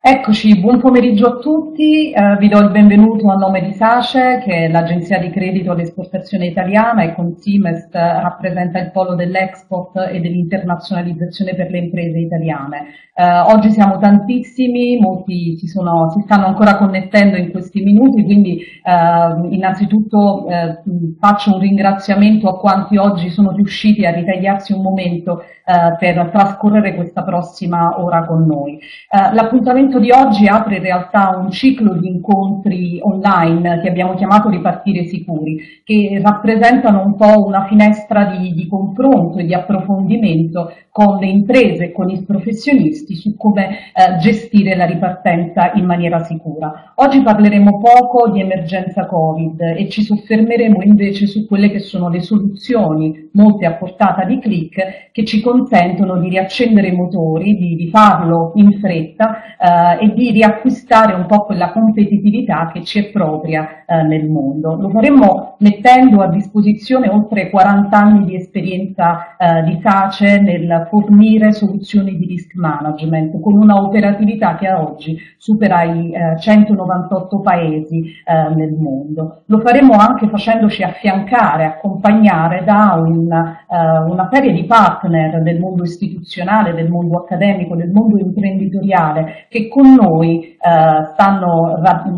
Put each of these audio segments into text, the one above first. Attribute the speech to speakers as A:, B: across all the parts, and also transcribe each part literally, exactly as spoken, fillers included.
A: Eccoci, buon pomeriggio a tutti, eh, vi do il benvenuto a nome di SACE, che è l'agenzia di credito all'esportazione italiana, e con Simest rappresenta il polo dell'export e dell'internazionalizzazione per le imprese italiane. Eh, oggi siamo tantissimi, molti si, sono, si stanno ancora connettendo in questi minuti, quindi eh, innanzitutto eh, faccio un ringraziamento a quanti oggi sono riusciti a ritagliarsi un momento eh, per trascorrere questa prossima ora con noi. Eh, l'appuntamento di oggi apre in realtà un ciclo di incontri online che abbiamo chiamato Ripartire Sicuri, che rappresentano un po' una finestra di, di confronto e di approfondimento con le imprese e con i professionisti su come eh, gestire la ripartenza in maniera sicura. Oggi parleremo poco di emergenza Covid e ci soffermeremo invece su quelle che sono le soluzioni, molte a portata di click, che ci consentono di riaccendere i motori, di, di farlo in fretta eh, e di riacquistare un po' quella competitività che ci è propria eh, nel mondo. Lo faremo mettendo a disposizione oltre quaranta anni di esperienza eh, di SACE nel fornire soluzioni di risk management con una operatività che a oggi supera i eh, centonovantotto paesi eh, nel mondo. Lo faremo anche facendoci affiancare, accompagnare da un, eh, una serie di partner del mondo istituzionale, del mondo accademico, del mondo imprenditoriale che con noi eh, stanno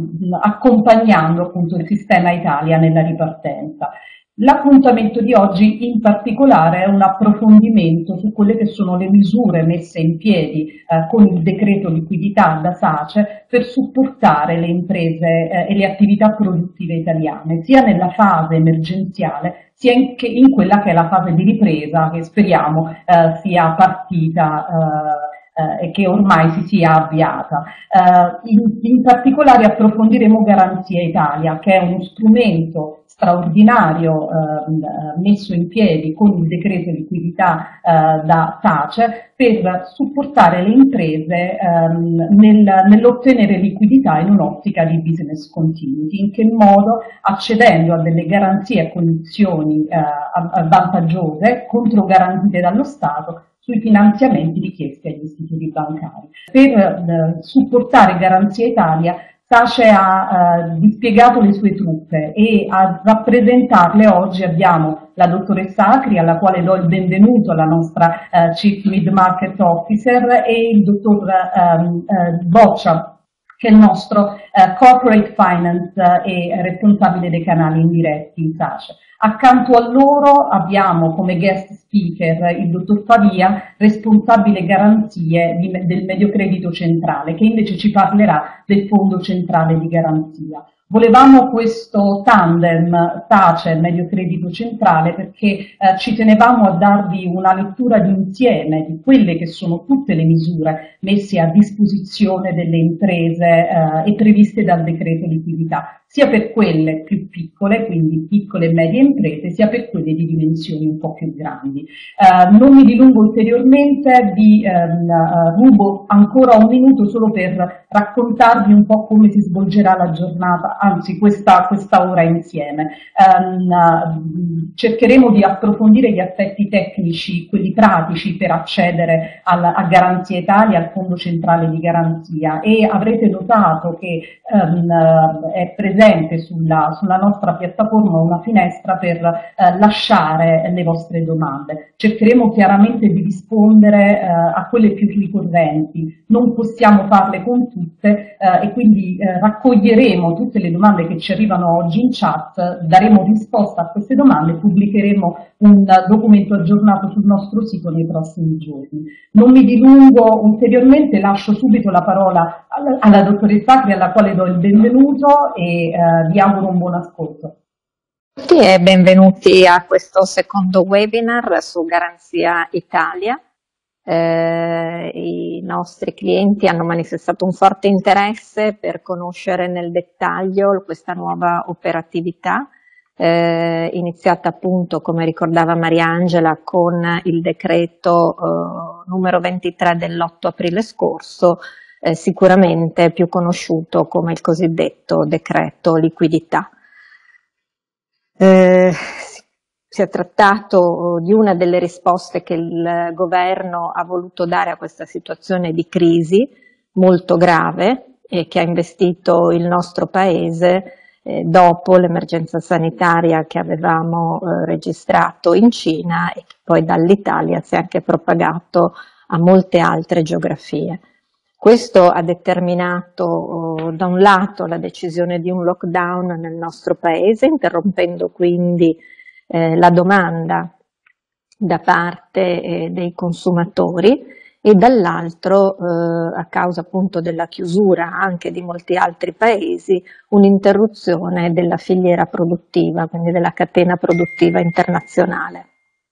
A: accompagnando appunto il sistema Italia nella ripartenza. L'appuntamento di oggi in particolare è un approfondimento su quelle che sono le misure messe in piedi eh, con il decreto liquidità da SACE per supportare le imprese eh, e le attività produttive italiane, sia nella fase emergenziale sia in, che in quella che è la fase di ripresa che speriamo eh, sia partita eh, Eh, e che ormai si sia avviata. Eh, in, in particolare approfondiremo Garanzia Italia, che è uno strumento straordinario eh, messo in piedi con il decreto liquidità eh, da SACE per supportare le imprese ehm, nel, nell'ottenere liquidità in un'ottica di business continuity. In che modo? Accedendo a delle garanzie a condizioni eh, vantaggiose, controgarantite dallo Stato, sui finanziamenti richiesti agli istituti bancari. Per eh, supportare Garanzia Italia, SACE ha eh, dispiegato le sue truppe e a rappresentarle oggi abbiamo la dottoressa Acri, alla quale do il benvenuto, la nostra eh, Chief Mid Market Officer, e il dottor ehm, eh, Boccia, che è il nostro eh, Corporate Finance eh, e responsabile dei canali indiretti in SACE. Accanto a loro abbiamo come guest speaker il dottor Favia, responsabile garanzie di, del Mediocredito Centrale, che invece ci parlerà del Fondo Centrale di Garanzia. Volevamo questo tandem SACE Mediocredito Centrale perché eh, ci tenevamo a darvi una lettura d'insieme di quelle che sono tutte le misure messe a disposizione delle imprese eh, e previste dal decreto liquidità, sia per quelle più piccole, quindi piccole e medie imprese, sia per quelle di dimensioni un po' più grandi. Eh, non mi dilungo ulteriormente, vi ehm, rubo ancora un minuto solo per raccontarvi un po' come si svolgerà la giornata, anzi questa, questa ora insieme. Um, cercheremo di approfondire gli aspetti tecnici, quelli pratici, per accedere al, a Garanzia Italia, al Fondo Centrale di Garanzia, e avrete notato che um, è presente sulla, sulla nostra piattaforma una finestra per uh, lasciare le vostre domande. Cercheremo chiaramente di rispondere uh, a quelle più ricorrenti, non possiamo farle con tutte uh, e quindi uh, raccoglieremo tutte le domande che ci arrivano oggi in chat, daremo risposta a queste domande e pubblicheremo un documento aggiornato sul nostro sito nei prossimi giorni. Non mi dilungo ulteriormente, lascio subito la parola alla, alla dottoressa Acri, alla quale do il benvenuto e eh, vi auguro un buon ascolto.
B: Tutti e benvenuti a questo secondo webinar su Garanzia Italia. Eh, I nostri clienti hanno manifestato un forte interesse per conoscere nel dettaglio questa nuova operatività, eh, iniziata appunto, come ricordava Mariangela, con il decreto eh, numero ventitré dell'otto aprile scorso, eh, sicuramente più conosciuto come il cosiddetto decreto liquidità. Eh, Si è trattato di una delle risposte che il governo ha voluto dare a questa situazione di crisi, molto grave e che ha investito il nostro Paese eh, dopo l'emergenza sanitaria che avevamo eh, registrato in Cina e che poi dall'Italia si è anche propagato a molte altre geografie. Questo ha determinato oh, da un lato la decisione di un lockdown nel nostro Paese, interrompendo quindi eh, la domanda da parte eh, dei consumatori, e dall'altro, eh, a causa appunto della chiusura anche di molti altri paesi, un'interruzione della filiera produttiva, quindi della catena produttiva internazionale,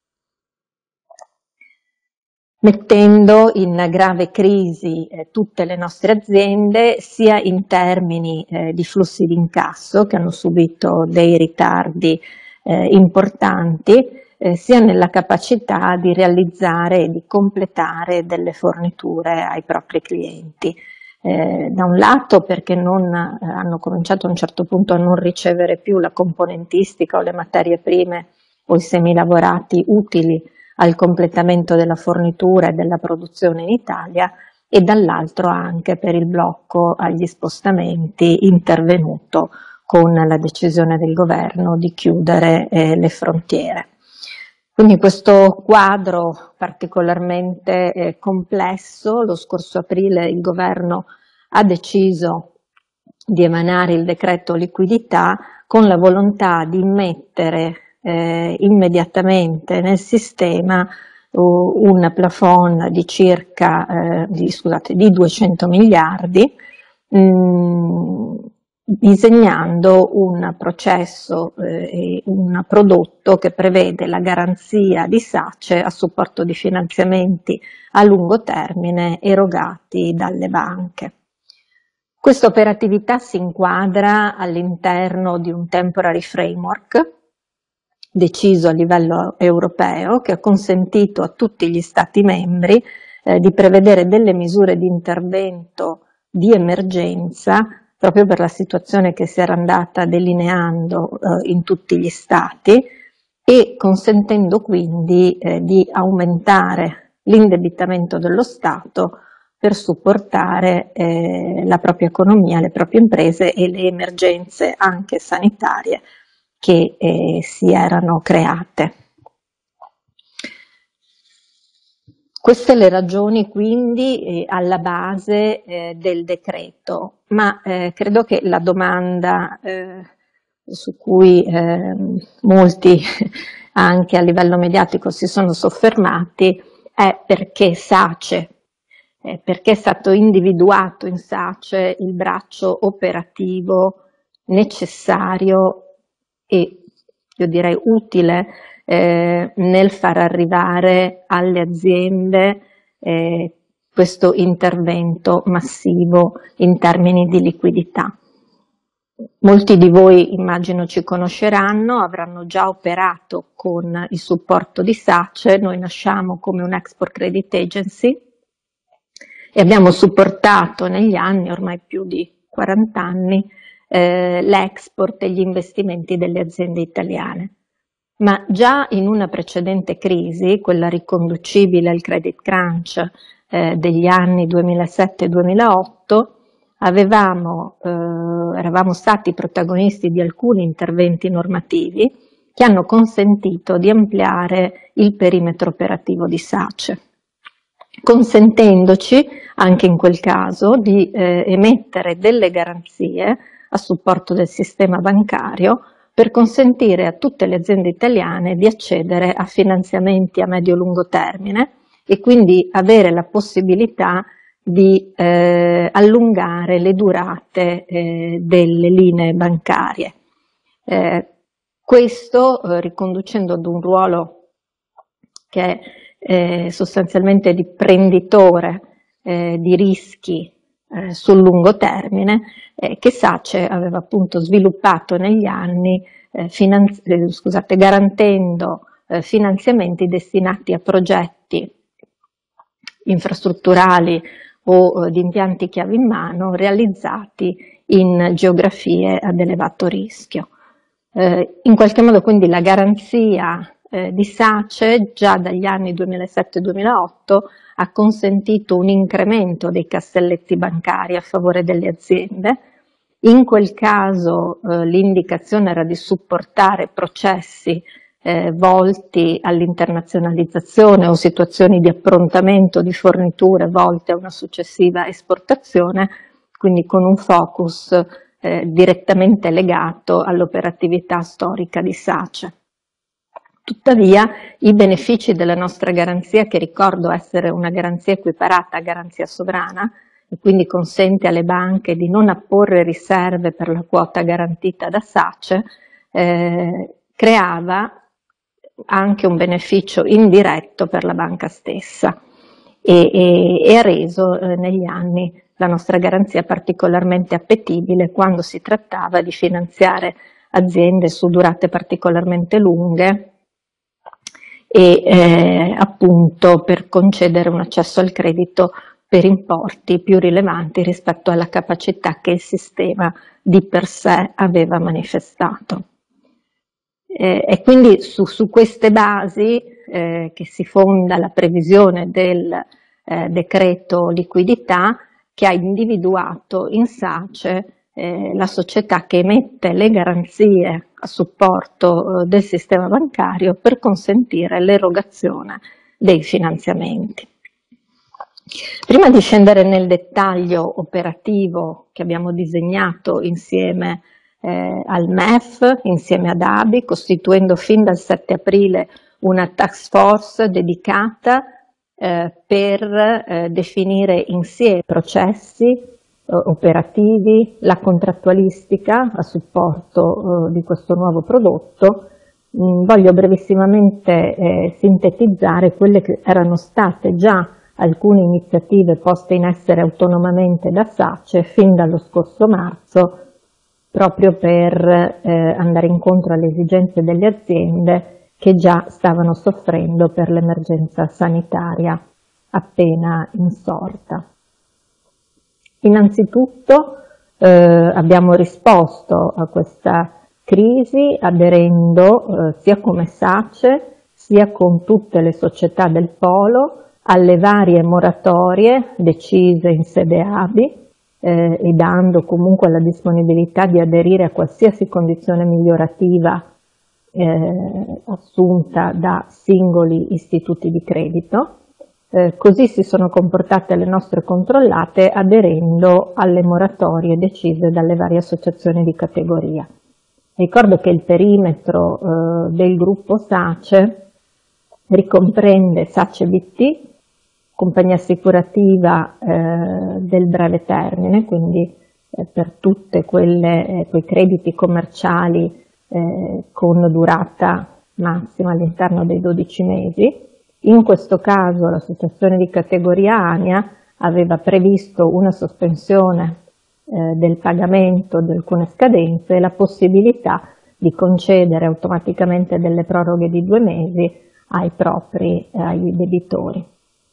B: mettendo in grave crisi eh, tutte le nostre aziende, sia in termini eh, di flussi di incasso, che hanno subito dei ritardi eh, importanti, Eh, sia nella capacità di realizzare e di completare delle forniture ai propri clienti. Eh, da un lato perché non, eh, hanno cominciato a un certo punto a non ricevere più la componentistica o le materie prime o i semilavorati utili al completamento della fornitura e della produzione in Italia, e dall'altro anche per il blocco agli spostamenti intervenuto con la decisione del governo di chiudere eh, le frontiere. Quindi questo quadro particolarmente eh, complesso, lo scorso aprile il governo ha deciso di emanare il decreto liquidità con la volontà di immettere eh, immediatamente nel sistema uh, un plafond di circa eh, di, scusate, di duecento miliardi, mh, disegnando un processo e eh, un prodotto che prevede la garanzia di SACE a supporto di finanziamenti a lungo termine erogati dalle banche. Questa operatività si inquadra all'interno di un temporary framework deciso a livello europeo, che ha consentito a tutti gli Stati membri eh, di prevedere delle misure di intervento di emergenza proprio per la situazione che si era andata delineando eh, in tutti gli Stati, e consentendo quindi eh, di aumentare l'indebitamento dello Stato per supportare eh, la propria economia, le proprie imprese e le emergenze anche sanitarie che eh, si erano create. Queste le ragioni quindi eh, alla base eh, del decreto, ma eh, credo che la domanda eh, su cui eh, molti anche a livello mediatico si sono soffermati è perché SACE, eh, perché è stato individuato in SACE il braccio operativo necessario e io direi utile Eh, nel far arrivare alle aziende eh, questo intervento massivo in termini di liquidità. Molti di voi immagino ci conosceranno, avranno già operato con il supporto di SACE. Noi nasciamo come un Export Credit Agency e abbiamo supportato negli anni, ormai più di quaranta anni, eh, l'export e gli investimenti delle aziende italiane. Ma già in una precedente crisi, quella riconducibile al credit crunch eh, degli anni duemilasette duemilaotto, avevamo, eh, eravamo stati protagonisti di alcuni interventi normativi che hanno consentito di ampliare il perimetro operativo di SACE, consentendoci anche in quel caso di eh, emettere delle garanzie a supporto del sistema bancario per consentire a tutte le aziende italiane di accedere a finanziamenti a medio-lungo termine e quindi avere la possibilità di eh, allungare le durate eh, delle linee bancarie. Eh, questo eh, riconducendo ad un ruolo che è eh, sostanzialmente di prenditore eh, di rischi eh, sul lungo termine, eh, che SACE aveva appunto sviluppato negli anni, eh, eh, scusate, garantendo eh, finanziamenti destinati a progetti infrastrutturali o eh, di impianti chiave in mano realizzati in geografie ad elevato rischio. Eh, in qualche modo quindi la garanzia eh, di SACE già dagli anni duemilasette duemilaotto ha consentito un incremento dei castelletti bancari a favore delle aziende. In quel caso eh, l'indicazione era di supportare processi eh, volti all'internazionalizzazione o situazioni di approntamento di forniture volte a una successiva esportazione, quindi con un focus eh, direttamente legato all'operatività storica di SACE. Tuttavia i benefici della nostra garanzia, che ricordo essere una garanzia equiparata a garanzia sovrana, e quindi consente alle banche di non apporre riserve per la quota garantita da SACE, eh, creava anche un beneficio indiretto per la banca stessa e, e, e ha reso eh, negli anni la nostra garanzia particolarmente appetibile quando si trattava di finanziare aziende su durate particolarmente lunghe e eh, appunto per concedere un accesso al credito per importi più rilevanti rispetto alla capacità che il sistema di per sé aveva manifestato. Eh, e quindi su, su queste basi eh, che si fonda la previsione del eh, decreto liquidità, che ha individuato in SACE eh, la società che emette le garanzie a supporto eh, del sistema bancario per consentire l'erogazione dei finanziamenti. Prima di scendere nel dettaglio operativo che abbiamo disegnato insieme eh, al M E F, insieme ad A B I, costituendo fin dal sette aprile una task force dedicata eh, per eh, definire insieme processi eh, operativi, la contrattualistica a supporto eh, di questo nuovo prodotto. Mm, voglio brevissimamente eh, sintetizzare quelle che erano state già alcune iniziative poste in essere autonomamente da SACE fin dallo scorso marzo, proprio per eh, andare incontro alle esigenze delle aziende che già stavano soffrendo per l'emergenza sanitaria appena insorta. Innanzitutto eh, abbiamo risposto a questa crisi aderendo eh, sia come SACE sia con tutte le società del polo alle varie moratorie decise in sede A B I eh, e dando comunque la disponibilità di aderire a qualsiasi condizione migliorativa eh, assunta da singoli istituti di credito. Eh, così si sono comportate le nostre controllate aderendo alle moratorie decise dalle varie associazioni di categoria. Ricordo che il perimetro eh, del gruppo SACE ricomprende SACE B T, compagnia assicurativa eh, del breve termine, quindi eh, per tutti eh, quei crediti commerciali eh, con durata massima all'interno dei dodici mesi. In questo caso l'associazione di categoria ANIA aveva previsto una sospensione eh, del pagamento di alcune scadenze e la possibilità di concedere automaticamente delle proroghe di due mesi ai propri eh, ai debitori.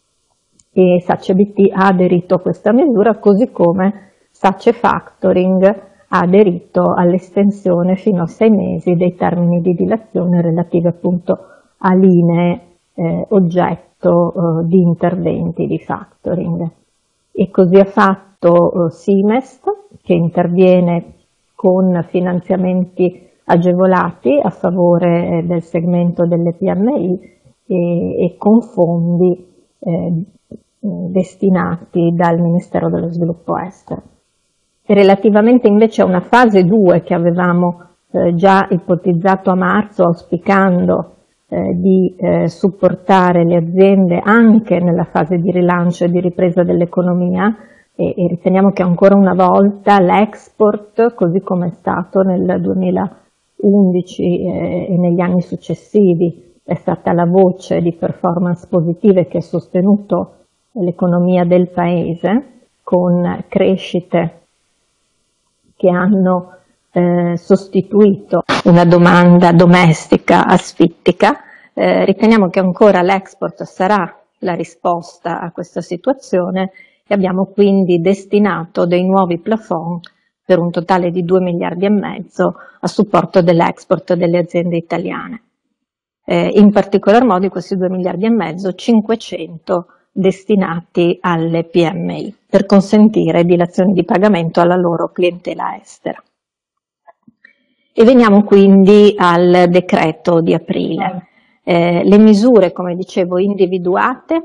B: E SACE B T ha aderito a questa misura, così come SACE Factoring ha aderito all'estensione fino a sei mesi dei termini di dilazione relativi appunto a linee eh, oggetto eh, di interventi di factoring. E così ha fatto eh, Simest, che interviene con finanziamenti agevolati a favore eh, del segmento delle P M I e, e con fondi eh, destinati dal Ministero dello Sviluppo Estero. E relativamente invece a una fase due che avevamo eh, già ipotizzato a marzo, auspicando eh, di eh, supportare le aziende anche nella fase di rilancio e di ripresa dell'economia, e, e riteniamo che ancora una volta l'export, così come è stato nel duemilaundici eh, e negli anni successivi, è stata la voce di performance positive che ha sostenuto l'economia del Paese, con crescite che hanno eh, sostituito una domanda domestica asfittica. Eh, riteniamo che ancora l'export sarà la risposta a questa situazione e abbiamo quindi destinato dei nuovi plafond per un totale di due miliardi e mezzo a supporto dell'export delle aziende italiane. eh, in particolar modo di questi due miliardi e mezzo, cinquecento destinati alle P M I per consentire dilazioni di pagamento alla loro clientela estera. E veniamo quindi al decreto di aprile. Eh, le misure, come dicevo, individuate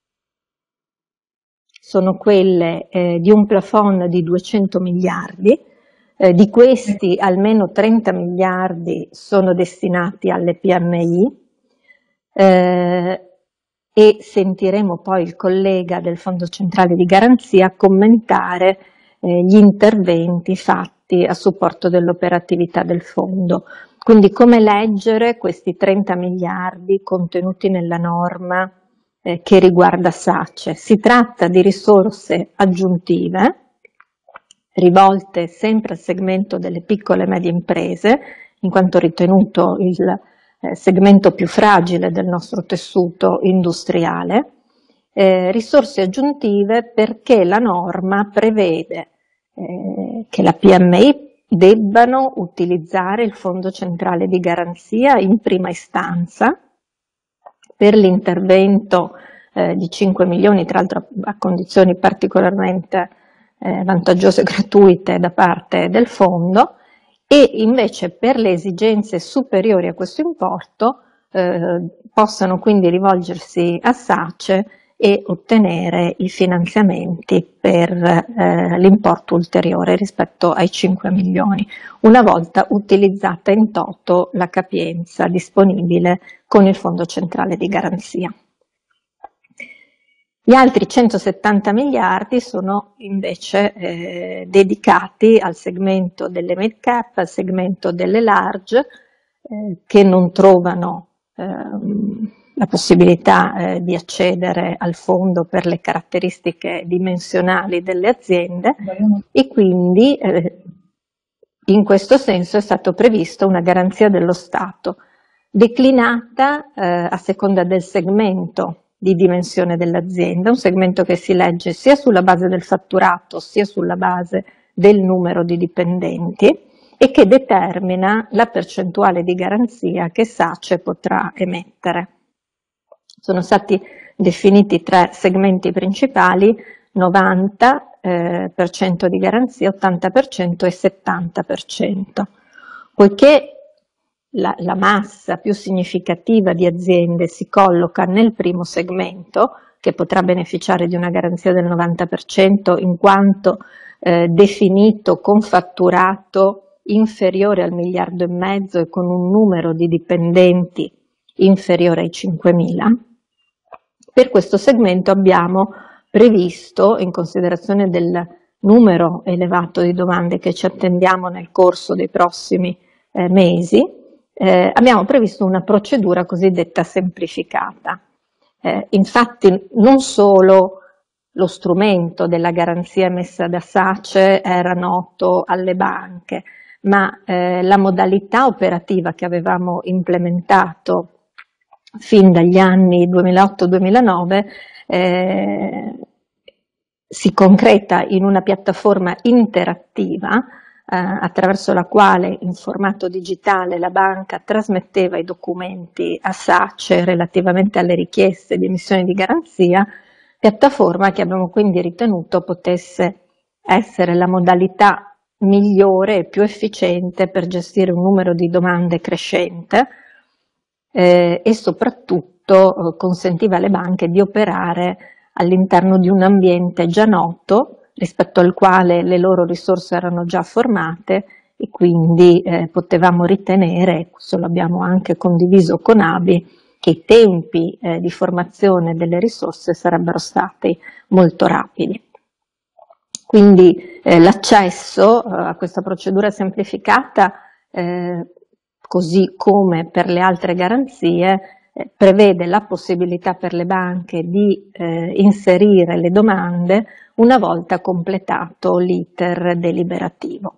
B: sono quelle eh, di un plafond di duecento miliardi, eh, di questi almeno trenta miliardi sono destinati alle P M I, eh, e sentiremo poi il collega del Fondo Centrale di Garanzia commentare eh, gli interventi fatti a supporto dell'operatività del fondo. Quindi come leggere questi trenta miliardi contenuti nella norma eh, che riguarda SACE? Si tratta di risorse aggiuntive rivolte sempre al segmento delle piccole e medie imprese, in quanto ritenuto il eh, segmento più fragile del nostro tessuto industriale, eh, risorse aggiuntive perché la norma prevede eh, che la P M I debbano utilizzare il Fondo Centrale di Garanzia in prima istanza per l'intervento eh, di cinque milioni, tra l'altro a condizioni particolarmente eh, vantaggiose e gratuite da parte del fondo, e invece per le esigenze superiori a questo importo eh, possano quindi rivolgersi a SACE e ottenere i finanziamenti per eh, l'importo ulteriore rispetto ai cinque milioni, una volta utilizzata in toto la capienza disponibile con il Fondo Centrale di Garanzia. Gli altri centosettanta miliardi sono invece eh, dedicati al segmento delle mid cap, al segmento delle large, eh, che non trovano ehm, la possibilità eh, di accedere al fondo per le caratteristiche dimensionali delle aziende, e quindi eh, in questo senso è stato previsto una garanzia dello Stato declinata eh, a seconda del segmento di dimensione dell'azienda, un segmento che si legge sia sulla base del fatturato sia sulla base del numero di dipendenti e che determina la percentuale di garanzia che SACE potrà emettere. Sono stati definiti tre segmenti principali, novanta per cento di garanzia, ottanta per cento e settanta per cento. Poiché la, la massa più significativa di aziende si colloca nel primo segmento, che potrà beneficiare di una garanzia del novanta per cento in quanto eh, definito con fatturato inferiore al miliardo e mezzo e con un numero di dipendenti inferiore ai cinquemila, per questo segmento abbiamo previsto, in considerazione del numero elevato di domande che ci attendiamo nel corso dei prossimi eh, mesi, eh, abbiamo previsto una procedura cosiddetta semplificata. Eh, infatti non solo lo strumento della garanzia emessa da SACE era noto alle banche, ma eh, la modalità operativa che avevamo implementato fin dagli anni duemilaotto duemilanove eh, si concreta in una piattaforma interattiva eh, attraverso la quale in formato digitale la banca trasmetteva i documenti a SACE relativamente alle richieste di emissione di garanzia, piattaforma che abbiamo quindi ritenuto potesse essere la modalità migliore e più efficiente per gestire un numero di domande crescente eh, e soprattutto eh, consentiva alle banche di operare all'interno di un ambiente già noto, rispetto al quale le loro risorse erano già formate e quindi eh, potevamo ritenere, questo l'abbiamo anche condiviso con A B I, che i tempi eh, di formazione delle risorse sarebbero stati molto rapidi. Quindi eh, l'accesso eh, a questa procedura semplificata, eh, così come per le altre garanzie, eh, prevede la possibilità per le banche di eh, inserire le domande una volta completato l'iter deliberativo.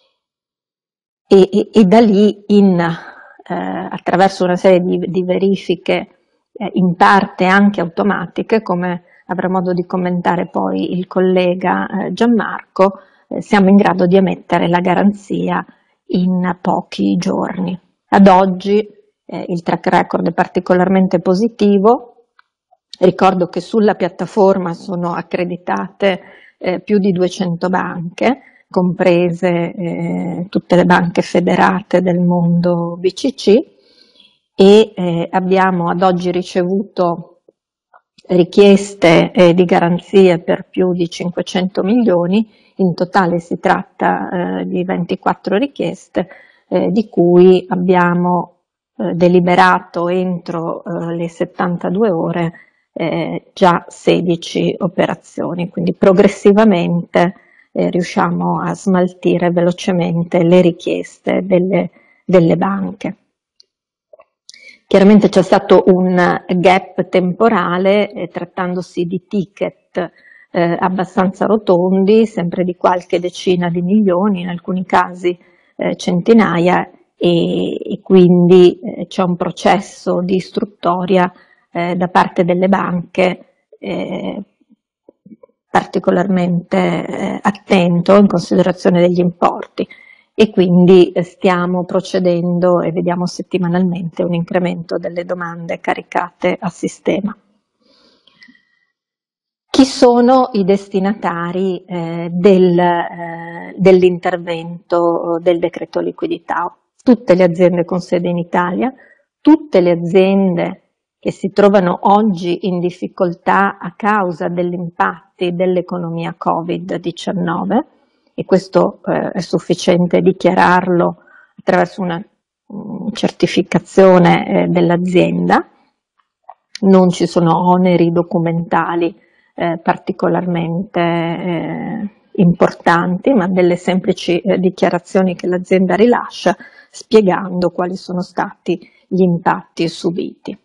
B: E, e, e da lì, in, eh, attraverso una serie di, di verifiche eh, in parte anche automatiche, come avrà modo di commentare poi il collega eh, Gianmarco, eh, siamo in grado di emettere la garanzia in pochi giorni. Ad oggi eh, il track record è particolarmente positivo. Ricordo che sulla piattaforma sono accreditate eh, più di duecento banche, comprese eh, tutte le banche federate del mondo B C C, e eh, abbiamo ad oggi ricevuto richieste eh, di garanzie per più di cinquecento milioni. In totale si tratta eh, di ventiquattro richieste, eh, di cui abbiamo eh, deliberato entro eh, le settantadue ore eh, già sedici operazioni, quindi progressivamente eh, riusciamo a smaltire velocemente le richieste delle, delle banche. Chiaramente c'è stato un gap temporale, eh, trattandosi di ticket eh, abbastanza rotondi, sempre di qualche decina di milioni, in alcuni casi eh, centinaia, e, e quindi eh, c'è un processo di istruttoria eh, da parte delle banche eh, particolarmente eh, attento in considerazione degli importi. E quindi stiamo procedendo e vediamo settimanalmente un incremento delle domande caricate al sistema. Chi sono i destinatari eh, del, eh, dell'intervento del decreto liquidità? Tutte le aziende con sede in Italia, tutte le aziende che si trovano oggi in difficoltà a causa degli impatti dell'economia Covid diciannove, e questo eh, è sufficiente dichiararlo attraverso una um, certificazione eh, dell'azienda. Non ci sono oneri documentali eh, particolarmente eh, importanti, ma delle semplici eh, dichiarazioni che l'azienda rilascia spiegando quali sono stati gli impatti subiti.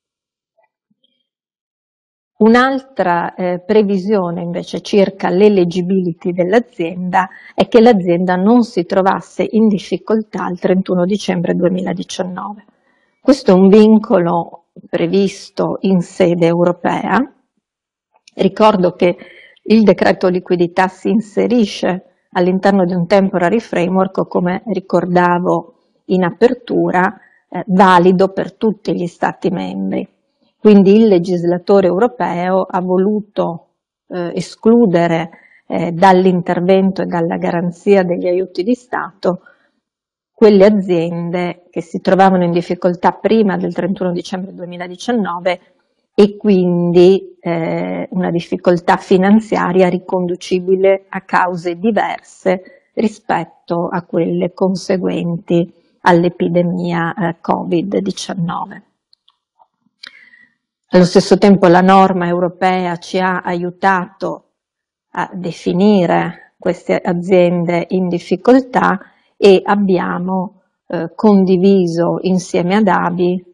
B: Un'altra eh, previsione invece circa l'elegibility dell'azienda è che l'azienda non si trovasse in difficoltà il trentuno dicembre duemiladiciannove. Questo è un vincolo previsto in sede europea. Ricordo che il decreto liquidità si inserisce all'interno di un temporary framework, come ricordavo in apertura, eh, valido per tutti gli Stati membri. Quindi il legislatore europeo ha voluto eh, escludere eh, dall'intervento e dalla garanzia degli aiuti di Stato quelle aziende che si trovavano in difficoltà prima del trentuno dicembre duemiladiciannove e quindi eh, una difficoltà finanziaria riconducibile a cause diverse rispetto a quelle conseguenti all'epidemia eh, Covid diciannove. Allo stesso tempo la norma europea ci ha aiutato a definire queste aziende in difficoltà e abbiamo eh, condiviso insieme ad A B I,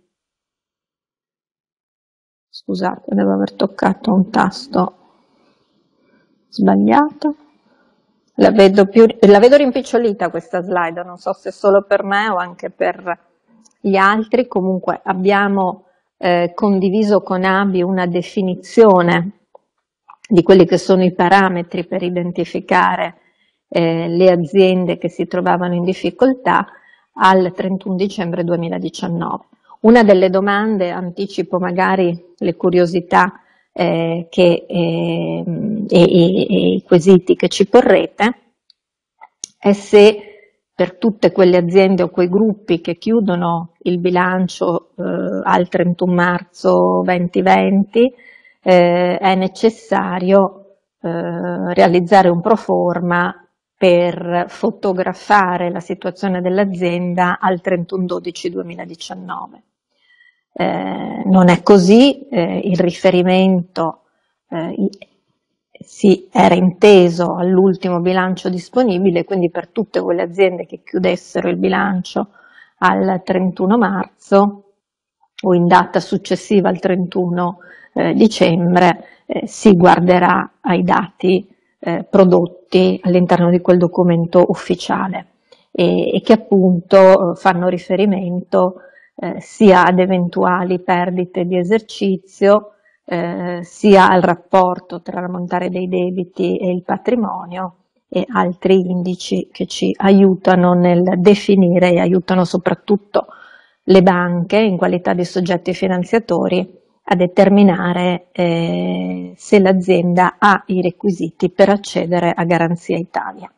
B: scusate, devo aver toccato un tasto sbagliato, la vedo, più, la vedo rimpicciolita questa slide, non so se solo per me o anche per gli altri. Comunque abbiamo Eh, condiviso con A B I una definizione di quelli che sono i parametri per identificare eh, le aziende che si trovavano in difficoltà al trentuno dicembre duemiladiciannove. Una delle domande, anticipo magari le curiosità eh, che, eh, e, e, e i quesiti che ci porrete, è se per tutte quelle aziende o quei gruppi che chiudono il bilancio eh, al trentuno marzo duemilaventi eh, è necessario eh, realizzare un pro forma per fotografare la situazione dell'azienda al trentuno dodici duemiladiciannove. Eh, non è così, eh, il riferimento eh, si era inteso all'ultimo bilancio disponibile, quindi per tutte quelle aziende che chiudessero il bilancio al trentuno marzo o in data successiva al trentuno eh, dicembre eh, si guarderà ai dati eh, prodotti all'interno di quel documento ufficiale e, e che appunto eh, fanno riferimento eh, sia ad eventuali perdite di esercizio, Eh, sia al rapporto tra l'ammontare dei debiti e il patrimonio e altri indici che ci aiutano nel definire e aiutano soprattutto le banche in qualità di soggetti finanziatori a determinare eh, se l'azienda ha i requisiti per accedere a Garanzia Italia.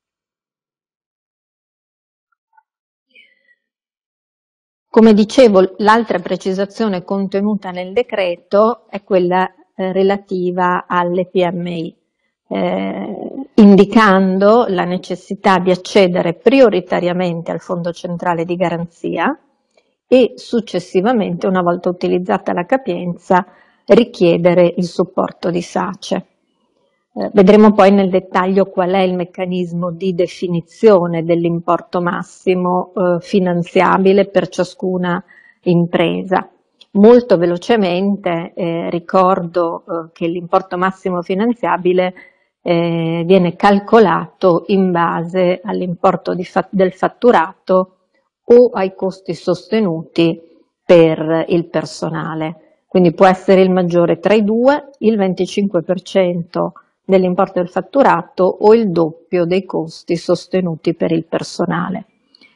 B: Come dicevo, l'altra precisazione contenuta nel decreto è quella eh, relativa alle P M I, eh, indicando la necessità di accedere prioritariamente al Fondo Centrale di Garanzia e successivamente, una volta utilizzata la capienza, richiedere il supporto di SACE. Eh, vedremo poi nel dettaglio qual è il meccanismo di definizione dell'importo massimo eh, finanziabile per ciascuna impresa. Molto velocemente eh, ricordo eh, che l'importo massimo finanziabile eh, viene calcolato in base all'importo fa- del fatturato o ai costi sostenuti per il personale. Quindi può essere il maggiore tra i due, il venticinque per cento dell'importo del fatturato o il doppio dei costi sostenuti per il personale.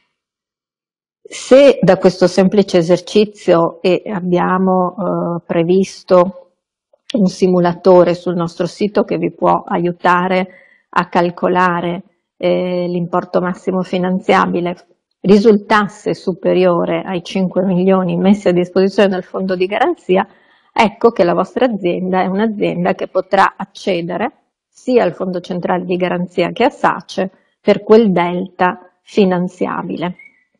B: Se da questo semplice esercizio e abbiamo eh, previsto un simulatore sul nostro sito che vi può aiutare a calcolare eh, l'importo massimo finanziabile, risultasse superiore ai cinque milioni messi a disposizione dal fondo di garanzia, ecco che la vostra azienda è un'azienda che potrà accedere sia al Fondo Centrale di Garanzia che a SACE per quel delta finanziabile.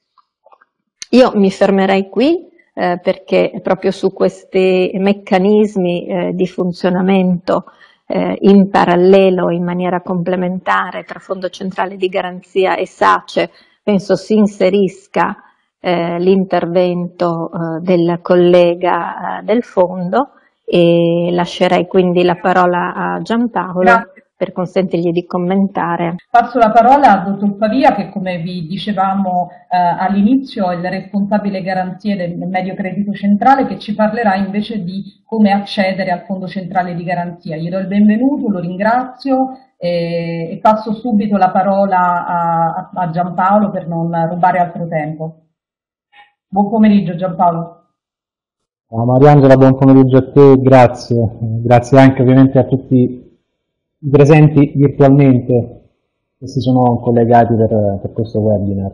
B: Io mi fermerei qui eh, perché proprio su questi meccanismi eh, di funzionamento eh, in parallelo, in maniera complementare tra Fondo Centrale di Garanzia e SACE, penso si inserisca eh, l'intervento eh, del collega eh, del Fondo, e lascerei quindi la parola a Giampaolo.
A: Grazie.
B: Per consentirgli di commentare.
A: Passo la parola al dottor Pavia, che come vi dicevamo eh, all'inizio è il responsabile garanzie del Medio Credito Centrale, che ci parlerà invece di come accedere al Fondo Centrale di Garanzia. Gli do il benvenuto, lo ringrazio e, e passo subito la parola a, a Giampaolo per non rubare altro tempo. Buon pomeriggio Giampaolo.
C: Ah, Mariangela, buon pomeriggio a te, grazie. Grazie anche ovviamente a tutti i presenti virtualmente che si sono collegati per, per questo webinar.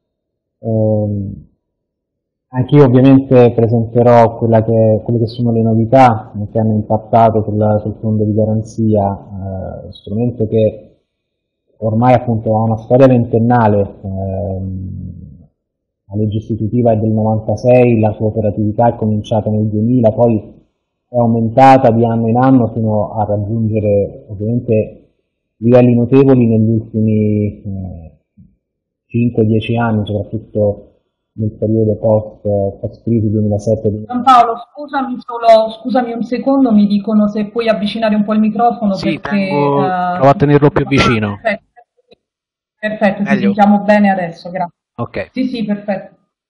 C: Eh, anch'io ovviamente presenterò quella che, quelle che sono le novità che hanno impattato sul, sul fondo di garanzia, eh, strumento che ormai appunto ha una storia ventennale. Eh, la legge istitutiva è del novantasei, la sua operatività è cominciata nel duemila, poi è aumentata di anno in anno fino a raggiungere ovviamente livelli notevoli negli ultimi eh, cinque dieci anni, soprattutto nel periodo post, post crisi duemilasette.
A: Giampaolo, scusami solo, scusami un secondo, mi dicono se puoi avvicinare un po' il microfono.
D: Sì,
A: perché
D: tengo,
A: uh,
D: provo a tenerlo più vicino.
A: Perfetto, perfetto, ti
D: Meglio?
A: sentiamo bene adesso, grazie.
D: Ok.
A: Sì, sì, perfetto.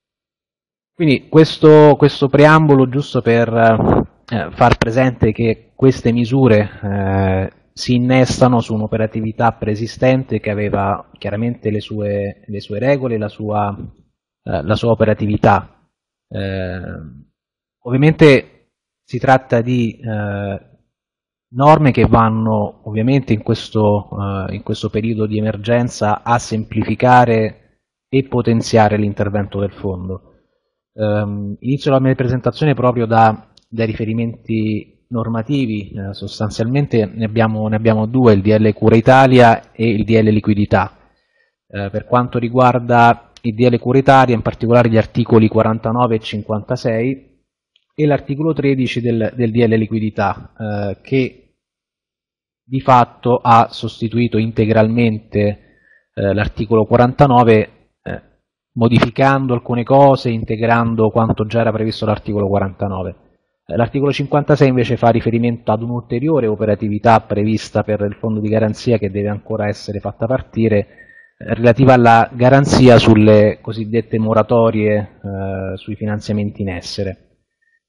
D: Quindi questo, questo preambolo giusto per eh, far presente che queste misure eh, si innestano su un'operatività preesistente che aveva chiaramente le sue, le sue regole, la sua, eh, la sua operatività. Eh, ovviamente si tratta di eh, norme che vanno ovviamente in questo, eh, in questo periodo di emergenza a semplificare e potenziare l'intervento del fondo. Um, inizio la mia presentazione proprio da, dai riferimenti normativi, eh, sostanzialmente ne abbiamo, ne abbiamo due, il D L Cura Italia e il D L Liquidità. Eh, per quanto riguarda il D L Cura Italia, in particolare gli articoli quarantanove e cinquantasei e l'articolo tredici del, del D L Liquidità, eh, che di fatto ha sostituito integralmente eh, l'articolo quarantanove, modificando alcune cose, integrando quanto già era previsto l'articolo quarantanove. L'articolo cinquantasei invece fa riferimento ad un'ulteriore operatività prevista per il fondo di garanzia che deve ancora essere fatta partire, eh, relativa alla garanzia sulle cosiddette moratorie eh, sui finanziamenti in essere.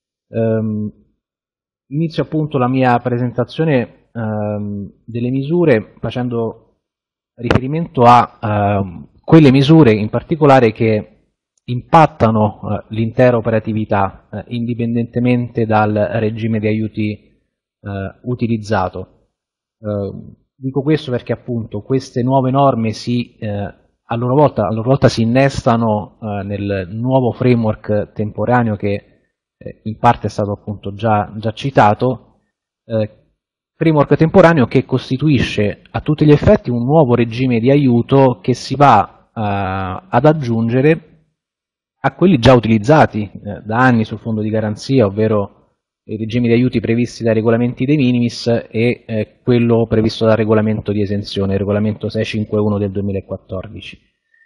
D: Um, inizio appunto la mia presentazione um, delle misure facendo riferimento a um, quelle misure in particolare che impattano eh, l'intera operatività eh, indipendentemente dal regime di aiuti eh, utilizzato. Eh, dico questo perché appunto queste nuove norme si, eh, a, loro volta, a loro volta si innestano eh, nel nuovo framework temporaneo che eh, in parte è stato appunto già, già citato, eh, framework temporaneo che costituisce a tutti gli effetti un nuovo regime di aiuto che si va eh, ad aggiungere a quelli già utilizzati eh, da anni sul fondo di garanzia, ovvero i regimi di aiuti previsti dai regolamenti de minimis e eh, quello previsto dal regolamento di esenzione, il regolamento seicentocinquantuno del duemilaquattordici.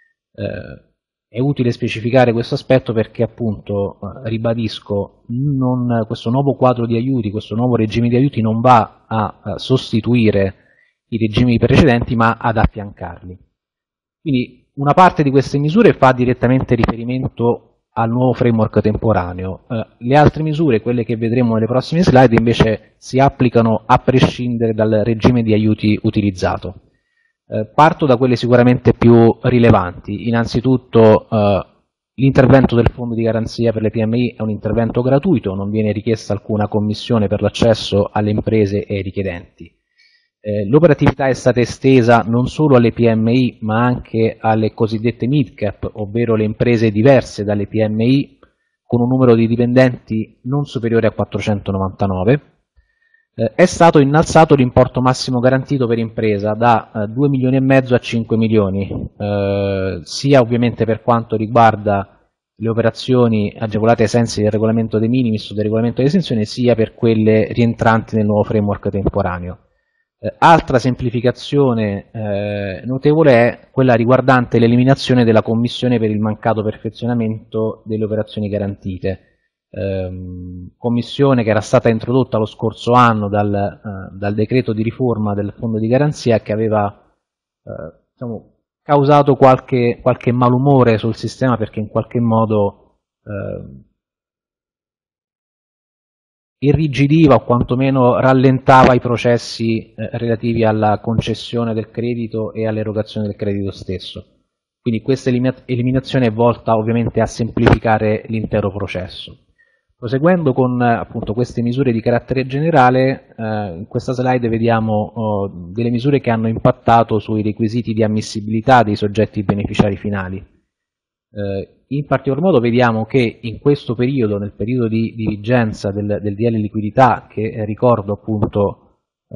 D: Eh, è utile specificare questo aspetto perché appunto, eh, ribadisco, non, questo nuovo quadro di aiuti, questo nuovo regime di aiuti non va a, a sostituire i regimi precedenti ma ad affiancarli. Quindi una parte di queste misure fa direttamente riferimento al nuovo framework temporaneo. Eh, le altre misure, quelle che vedremo nelle prossime slide, invece si applicano a prescindere dal regime di aiuti utilizzato. Eh, parto da quelle sicuramente più rilevanti. Innanzitutto eh, l'intervento del fondo di garanzia per le P M I è un intervento gratuito, non viene richiesta alcuna commissione per l'accesso alle imprese e ai richiedenti. Eh, l'operatività è stata estesa non solo alle P M I ma anche alle cosiddette mid-cap, ovvero le imprese diverse dalle P M I con un numero di dipendenti non superiore a quattrocentonovantanove. Eh, è stato innalzato l'importo massimo garantito per impresa da eh, due milioni e mezzo a cinque milioni, eh, sia ovviamente per quanto riguarda le operazioni agevolate ai sensi del regolamento de minimis o del regolamento di esenzione, sia per quelle rientranti nel nuovo framework temporaneo. Eh, altra semplificazione eh, notevole è quella riguardante l'eliminazione della commissione per il mancato perfezionamento delle operazioni garantite, eh, commissione che era stata introdotta lo scorso anno dal, eh, dal decreto di riforma del fondo di garanzia, che aveva eh, diciamo, causato qualche, qualche malumore sul sistema perché in qualche modo eh, irrigidiva o quantomeno rallentava i processi eh, relativi alla concessione del credito e all'erogazione del credito stesso. Quindi questa eliminazione è volta ovviamente a semplificare l'intero processo. Proseguendo con appunto queste misure di carattere generale, eh, in questa slide vediamo oh, delle misure che hanno impattato sui requisiti di ammissibilità dei soggetti beneficiari finali. Eh, in particolar modo vediamo che in questo periodo, nel periodo di, di vigenza del, del D L liquidità, che eh, ricordo appunto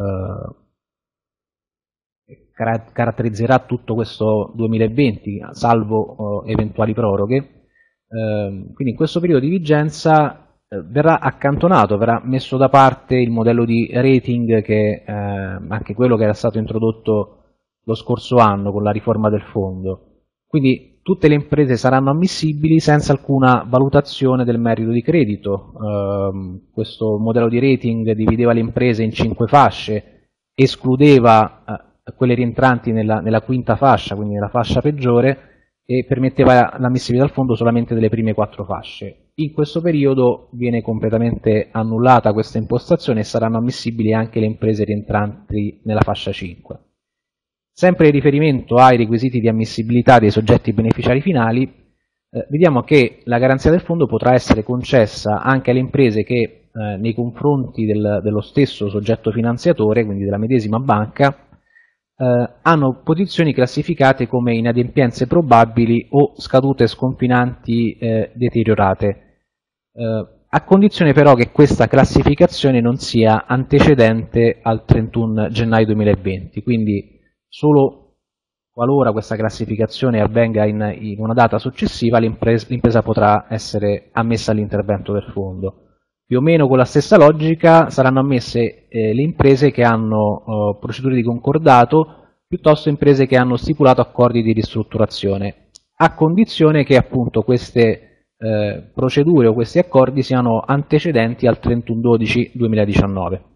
D: eh, car caratterizzerà tutto questo duemilaventi, salvo eh, eventuali proroghe, eh, quindi in questo periodo di vigenza eh, verrà accantonato, verrà messo da parte il modello di rating, che eh, anche quello che era stato introdotto lo scorso anno con la riforma del fondo. Quindi tutte le imprese saranno ammissibili senza alcuna valutazione del merito di credito. Eh, questo modello di rating divideva le imprese in cinque fasce, escludeva eh, quelle rientranti nella, nella quinta fascia, quindi nella fascia peggiore, e permetteva l'ammissibilità al fondo solamente delle prime quattro fasce. In questo periodo viene completamente annullata questa impostazione e saranno ammissibili anche le imprese rientranti nella fascia cinque. Sempre in riferimento ai requisiti di ammissibilità dei soggetti beneficiari finali, eh, vediamo che la garanzia del fondo potrà essere concessa anche alle imprese che eh, nei confronti del, dello stesso soggetto finanziatore, quindi della medesima banca, eh, hanno posizioni classificate come inadempienze probabili o scadute sconfinanti eh, deteriorate, eh, a condizione però che questa classificazione non sia antecedente al trentuno gennaio duemilaventi, quindi solo qualora questa classificazione avvenga in, in una data successiva l'impresa potrà essere ammessa all'intervento del fondo. Più o meno con la stessa logica saranno ammesse eh, le imprese che hanno eh, procedure di concordato piuttosto imprese che hanno stipulato accordi di ristrutturazione, a condizione che appunto queste eh, procedure o questi accordi siano antecedenti al trentuno dodici duemiladiciannove.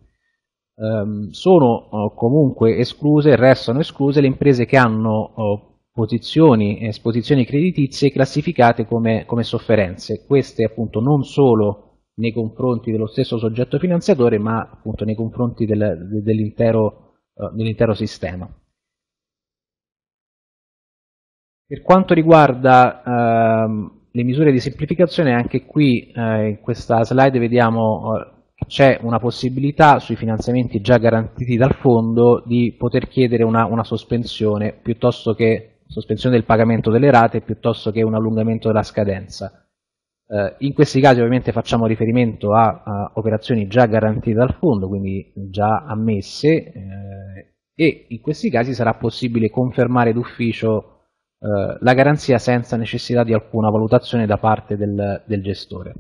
D: Sono comunque escluse, restano escluse le imprese che hanno posizioni e esposizioni creditizie classificate come, come sofferenze, queste appunto non solo nei confronti dello stesso soggetto finanziatore ma appunto nei confronti del, dell'intero, dell'intero sistema. Per quanto riguarda ehm, le misure di semplificazione, anche qui eh, in questa slide vediamo che c'è una possibilità sui finanziamenti già garantiti dal fondo di poter chiedere una, una sospensione, piuttosto che sospensione del pagamento delle rate, piuttosto che un allungamento della scadenza. Eh, in questi casi ovviamente facciamo riferimento a, a operazioni già garantite dal fondo, quindi già ammesse, eh, e in questi casi sarà possibile confermare d'ufficio Uh, la garanzia senza necessità di alcuna valutazione da parte del, del gestore.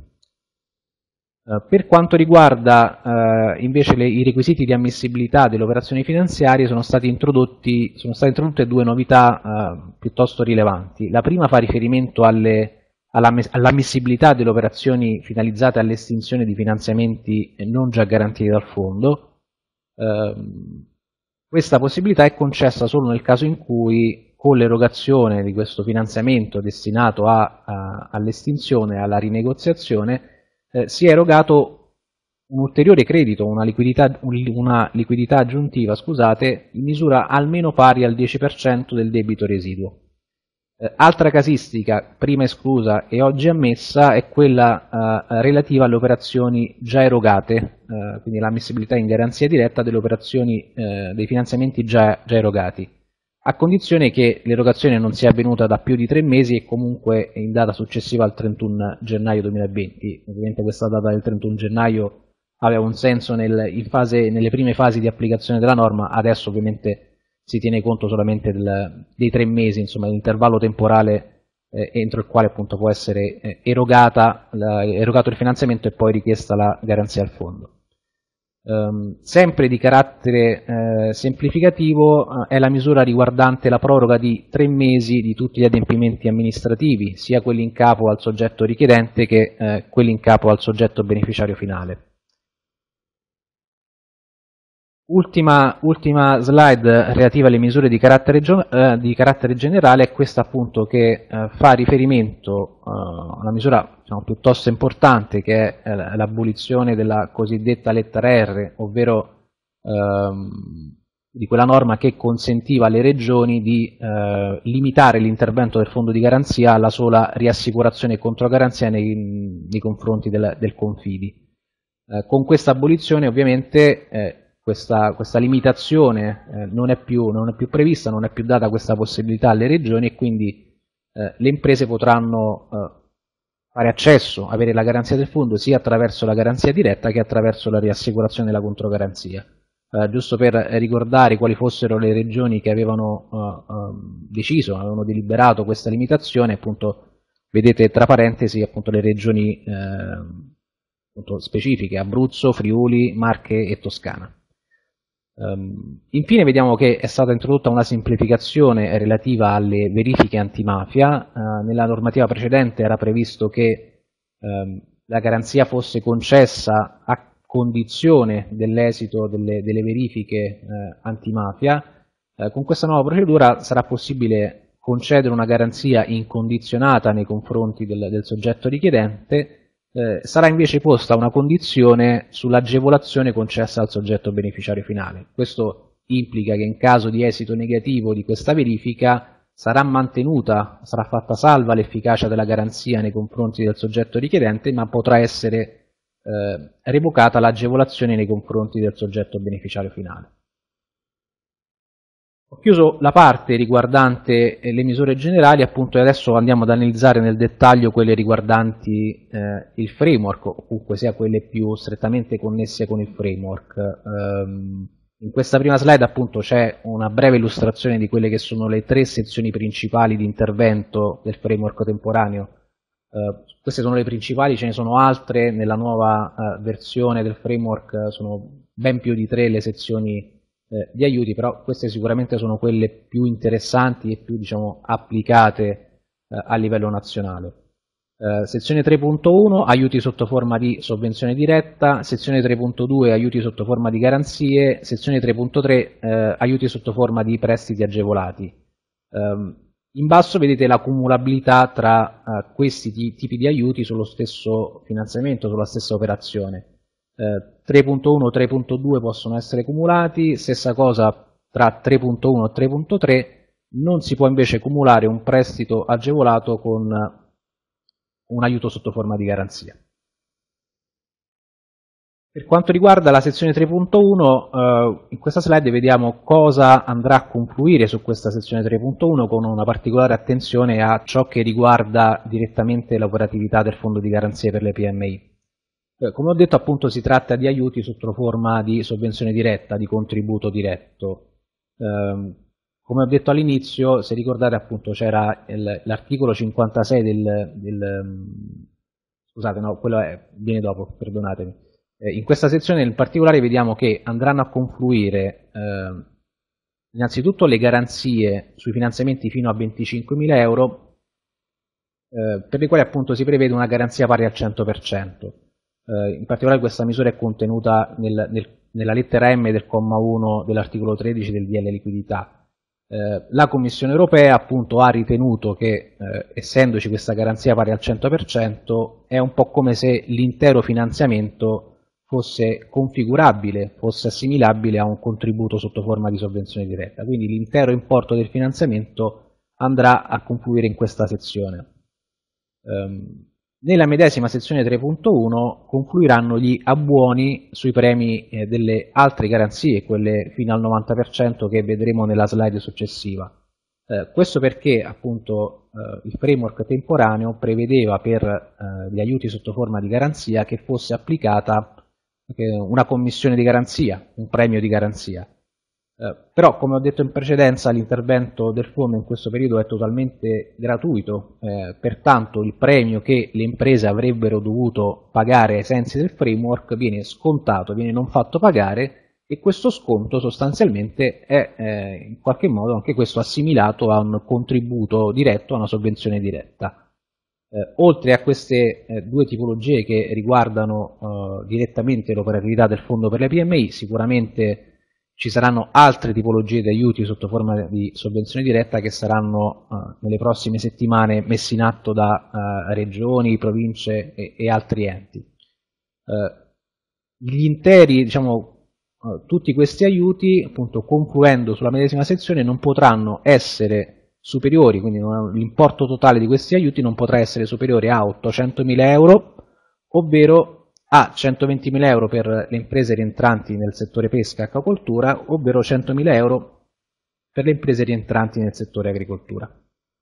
D: Uh, per quanto riguarda uh, invece le, i requisiti di ammissibilità delle operazioni finanziarie, sono, stati introdotti, sono state introdotte due novità uh, piuttosto rilevanti. La prima fa riferimento alle, all'ammissibilità delle operazioni finalizzate all'estinzione di finanziamenti non già garantiti dal fondo. Uh, questa possibilità è concessa solo nel caso in cui con l'erogazione di questo finanziamento destinato all'estinzione e alla rinegoziazione eh, si è erogato un ulteriore credito, una liquidità, una liquidità aggiuntiva, scusate, in misura almeno pari al dieci per cento del debito residuo. Eh, altra casistica, prima esclusa e oggi ammessa, è quella eh, relativa alle operazioni già erogate, eh, quindi l'ammissibilità in garanzia diretta delle operazioni eh, dei finanziamenti già, già erogati, a condizione che l'erogazione non sia avvenuta da più di tre mesi e comunque in data successiva al trentuno gennaio duemilaventi. Ovviamente questa data del trentuno gennaio aveva un senso nel, in fase, nelle prime fasi di applicazione della norma, adesso ovviamente si tiene conto solamente del, dei tre mesi, insomma l'intervallo temporale eh, entro il quale appunto può essere eh, erogata, la, erogato il finanziamento e poi richiesta la garanzia al fondo. Um, sempre di carattere eh, semplificativo uh, è la misura riguardante la proroga di tre mesi di tutti gli adempimenti amministrativi, sia quelli in capo al soggetto richiedente che eh, quelli in capo al soggetto beneficiario finale. Ultima, ultima slide relativa alle misure di carattere, eh, di carattere generale è questa appunto che eh, fa riferimento eh, a una misura diciamo, piuttosto importante, che è eh, l'abolizione della cosiddetta lettera R, ovvero ehm, di quella norma che consentiva alle regioni di eh, limitare l'intervento del fondo di garanzia alla sola riassicurazione e controgaranzia nei, nei confronti del, del Confidi. Eh, con questa abolizione ovviamente eh, Questa, questa limitazione eh, non, è più, non è più prevista, non è più data questa possibilità alle regioni e quindi eh, le imprese potranno eh, fare accesso, avere la garanzia del fondo sia attraverso la garanzia diretta che attraverso la riassicurazione e la controgaranzia. Eh, giusto per ricordare quali fossero le regioni che avevano eh, eh, deciso, avevano deliberato questa limitazione, appunto vedete tra parentesi appunto le regioni eh, appunto specifiche, Abruzzo, Friuli, Marche e Toscana. Um, infine vediamo che è stata introdotta una semplificazione relativa alle verifiche antimafia. Uh, nella normativa precedente era previsto che um, la garanzia fosse concessa a condizione dell'esito delle, delle verifiche uh, antimafia. Uh, con questa nuova procedura sarà possibile concedere una garanzia incondizionata nei confronti del, del soggetto richiedente. Eh, sarà invece posta una condizione sull'agevolazione concessa al soggetto beneficiario finale. Questo implica che in caso di esito negativo di questa verifica sarà mantenuta, sarà fatta salva l'efficacia della garanzia nei confronti del soggetto richiedente, ma potrà essere eh, revocata l'agevolazione nei confronti del soggetto beneficiario finale. Ho chiuso la parte riguardante le misure generali, appunto, e adesso andiamo ad analizzare nel dettaglio quelle riguardanti eh, il framework, o comunque sia quelle più strettamente connesse con il framework. Um, in questa prima slide appunto c'è una breve illustrazione di quelle che sono le tre sezioni principali di intervento del framework temporaneo. Uh, queste sono le principali, ce ne sono altre nella nuova uh, versione del framework, sono ben più di tre le sezioni Eh, di aiuti, però queste sicuramente sono quelle più interessanti e più diciamo, applicate eh, a livello nazionale. Eh, sezione tre punto uno, aiuti sotto forma di sovvenzione diretta, sezione tre punto due, aiuti sotto forma di garanzie, sezione tre punto tre, eh, aiuti sotto forma di prestiti agevolati. Eh, in basso vedete la cumulabilità tra eh, questi tipi di aiuti sullo stesso finanziamento, sulla stessa operazione. tre punto uno e tre punto due possono essere cumulati, stessa cosa tra tre punto uno e tre punto tre, non si può invece cumulare un prestito agevolato con un aiuto sotto forma di garanzia. Per quanto riguarda la sezione tre punto uno, eh, in questa slide vediamo cosa andrà a confluire su questa sezione tre punto uno con una particolare attenzione a ciò che riguarda direttamente l'operatività del fondo di garanzia per le P M I. Eh, come ho detto, appunto, si tratta di aiuti sotto forma di sovvenzione diretta, di contributo diretto. Eh, come ho detto all'inizio, se ricordate, appunto, c'era l'articolo cinquantasei del, del scusate, no, quello è, viene dopo, perdonatemi. In questa sezione in particolare vediamo che andranno a confluire eh, innanzitutto le garanzie sui finanziamenti fino a venticinquemila euro, eh, per le quali appunto si prevede una garanzia pari al cento per cento. Eh, in particolare questa misura è contenuta nel, nel, nella lettera M del comma uno dell'articolo tredici del D L liquidità. Eh, la Commissione europea appunto ha ritenuto che, eh, essendoci questa garanzia pari al cento per cento, è un po' come se l'intero finanziamento fosse configurabile, fosse assimilabile a un contributo sotto forma di sovvenzione diretta. Quindi l'intero importo del finanziamento andrà a confluire in questa sezione. Um, nella medesima sezione tre punto uno confluiranno gli abbuoni sui premi eh, delle altre garanzie, quelle fino al novanta per cento che vedremo nella slide successiva. Eh, questo perché appunto eh, il framework temporaneo prevedeva per eh, gli aiuti sotto forma di garanzia che fosse applicata una commissione di garanzia, un premio di garanzia. Eh, però, come ho detto in precedenza, l'intervento del fondo in questo periodo è totalmente gratuito, eh, pertanto il premio che le imprese avrebbero dovuto pagare ai sensi del framework viene scontato, viene non fatto pagare, e questo sconto sostanzialmente è eh, in qualche modo anche questo assimilato a un contributo diretto, a una sovvenzione diretta. Eh, oltre a queste eh, due tipologie che riguardano eh, direttamente l'operatività del fondo per le P M I, sicuramente ci saranno altre tipologie di aiuti sotto forma di sovvenzione diretta che saranno eh, nelle prossime settimane messi in atto da eh, regioni, province e, e altri enti. Eh, gli interi, diciamo, eh, tutti questi aiuti, appunto, confluendo sulla medesima sezione, non potranno essere superiori, quindi l'importo totale di questi aiuti non potrà essere superiore a ottocentomila euro, ovvero a centoventimila euro per le imprese rientranti nel settore pesca e acquacoltura, ovvero centomila euro per le imprese rientranti nel settore agricoltura.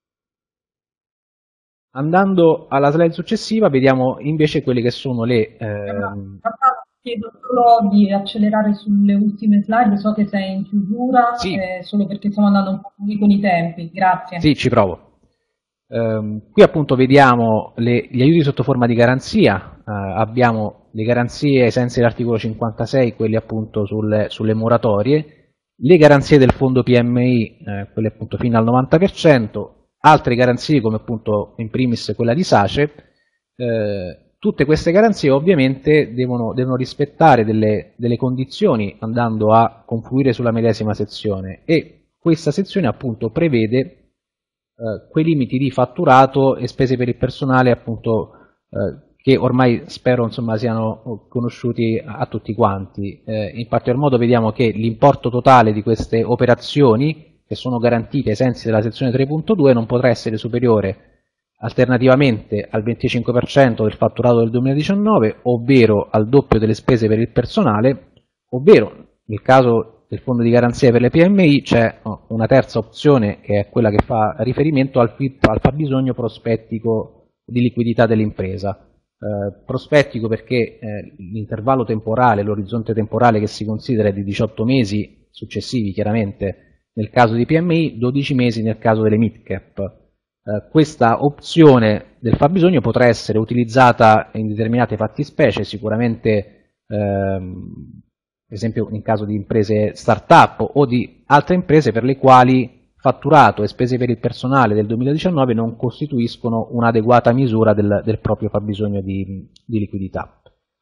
D: Andando alla slide successiva vediamo invece quelle che sono le... Ehm...
A: Chiedo solo di accelerare sulle ultime slide, so che sei in chiusura,
D: sì.
A: eh, solo perché stiamo andando un po' con i tempi, grazie.
D: Sì, ci provo. Um, qui appunto vediamo le, gli aiuti sotto forma di garanzia, uh, abbiamo le garanzie ai sensi dell'articolo cinquantasei, quelli appunto sulle, sulle moratorie, le garanzie del fondo P M I, eh, quelle appunto fino al novanta per cento, altre garanzie come appunto in primis quella di SACE. eh, Tutte queste garanzie ovviamente devono, devono rispettare delle, delle condizioni andando a confluire sulla medesima sezione, e questa sezione appunto prevede eh, quei limiti di fatturato e spese per il personale appunto eh, che ormai spero insomma siano conosciuti a, a tutti quanti. Eh, in particolar modo vediamo che l'importo totale di queste operazioni che sono garantite ai sensi della sezione tre punto due non potrà essere superiore alternativamente al venticinque per cento del fatturato del duemiladiciannove, ovvero al doppio delle spese per il personale, ovvero nel caso del fondo di garanzia per le P M I c'è una terza opzione che è quella che fa riferimento al, al fabbisogno prospettico di liquidità dell'impresa. Eh, prospettico perché eh, l'intervallo temporale, l'orizzonte temporale che si considera è di diciotto mesi successivi chiaramente nel caso di P M I, dodici mesi nel caso delle mid-cap. Uh, questa opzione del fabbisogno potrà essere utilizzata in determinate fattispecie, sicuramente ehm, per esempio in caso di imprese start-up o di altre imprese per le quali fatturato e spese per il personale del duemiladiciannove non costituiscono un'adeguata misura del, del proprio fabbisogno di, di liquidità.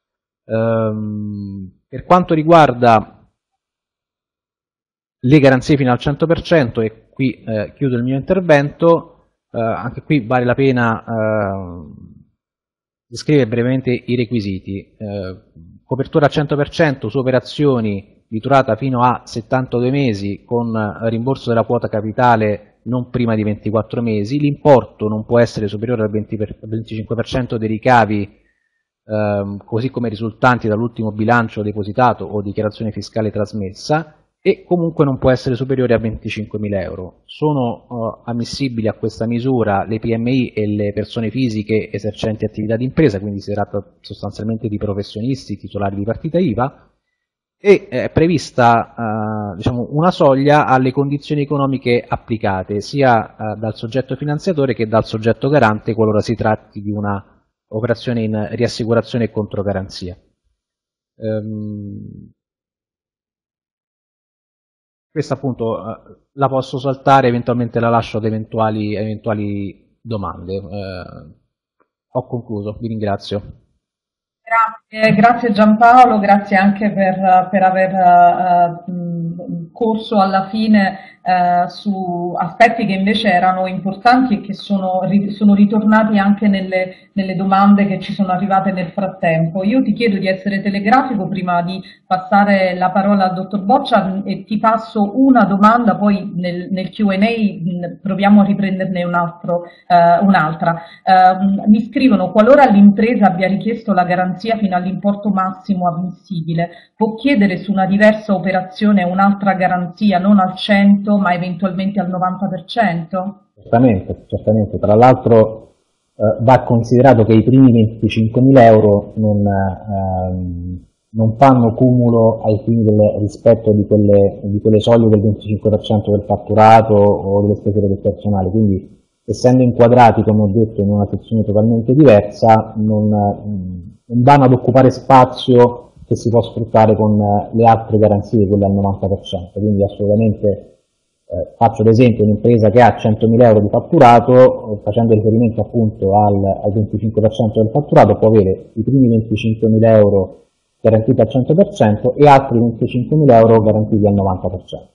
D: Um, per quanto riguarda le garanzie fino al cento per cento, e qui eh, chiudo il mio intervento, Uh, anche qui vale la pena uh, descrivere brevemente i requisiti. Uh, copertura al cento per cento su operazioni di durata fino a settantadue mesi con rimborso della quota capitale non prima di ventiquattro mesi, l'importo non può essere superiore al venti per, venticinque per cento dei ricavi, ehm, così come risultanti dall'ultimo bilancio depositato o dichiarazione fiscale trasmessa, e comunque non può essere superiore a venticinquemila euro. Sono uh, ammissibili a questa misura le P M I e le persone fisiche esercenti attività di impresa, quindi si tratta sostanzialmente di professionisti titolari di partita I V A, e è prevista uh, diciamo, una soglia alle condizioni economiche applicate sia uh, dal soggetto finanziatore che dal soggetto garante qualora si tratti di una operazione in riassicurazione e controgaranzia. Um, Questa appunto eh, la posso saltare, eventualmente la lascio ad eventuali, eventuali domande. Eh, ho concluso, vi ringrazio.
A: Grazie, grazie Giampaolo, grazie anche per, per aver uh, corso alla fine uh, su aspetti che invece erano importanti e che sono, sono ritornati anche nelle, nelle domande che ci sono arrivate nel frattempo. Io ti chiedo di essere telegrafico prima di passare la parola al dottor Boccia e ti passo una domanda, poi nel, nel Q and A proviamo a riprenderne un altro, uh, un'altra. Uh, mi scrivono: qualora l'impresa abbia richiesto la garanzia fino all'importo massimo ammissibile, può chiedere su una diversa operazione un'altra garanzia, non al cento ma eventualmente al novanta per cento?
C: Certamente, certamente. Tra l'altro eh, va considerato che i primi venticinquemila euro non, ehm, non fanno cumulo ai fini del rispetto di quelle, di quelle soglie del venticinque per cento del fatturato o delle spese del personale, quindi essendo inquadrati, come ho detto, in una sezione totalmente diversa, non, non vanno ad occupare spazio che si può sfruttare con le altre garanzie, quelle al novanta per cento. Quindi assolutamente, eh, faccio ad esempio un'impresa che ha centomila euro di fatturato, facendo riferimento appunto al, al venticinque per cento del fatturato, può avere i primi venticinquemila euro garantiti al cento per cento e altri venticinquemila euro garantiti al novanta per cento.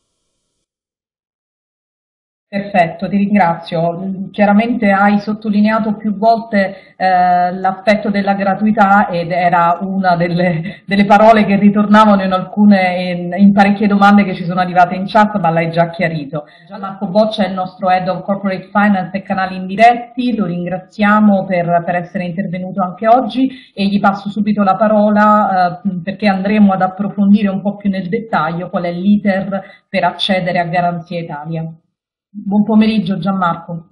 A: Perfetto, ti ringrazio. Chiaramente hai sottolineato più volte eh, l'aspetto della gratuità ed era una delle, delle parole che ritornavano in alcune, in, in parecchie domande che ci sono arrivate in chat, ma l'hai già chiarito. Gianmarco Boccia è il nostro Head of Corporate Finance e Canali Indiretti, lo ringraziamo per, per essere intervenuto anche oggi e gli passo subito la parola eh, perché andremo ad approfondire un po' più nel dettaglio qual è l'iter per accedere a Garanzia Italia. Buon pomeriggio Gianmarco.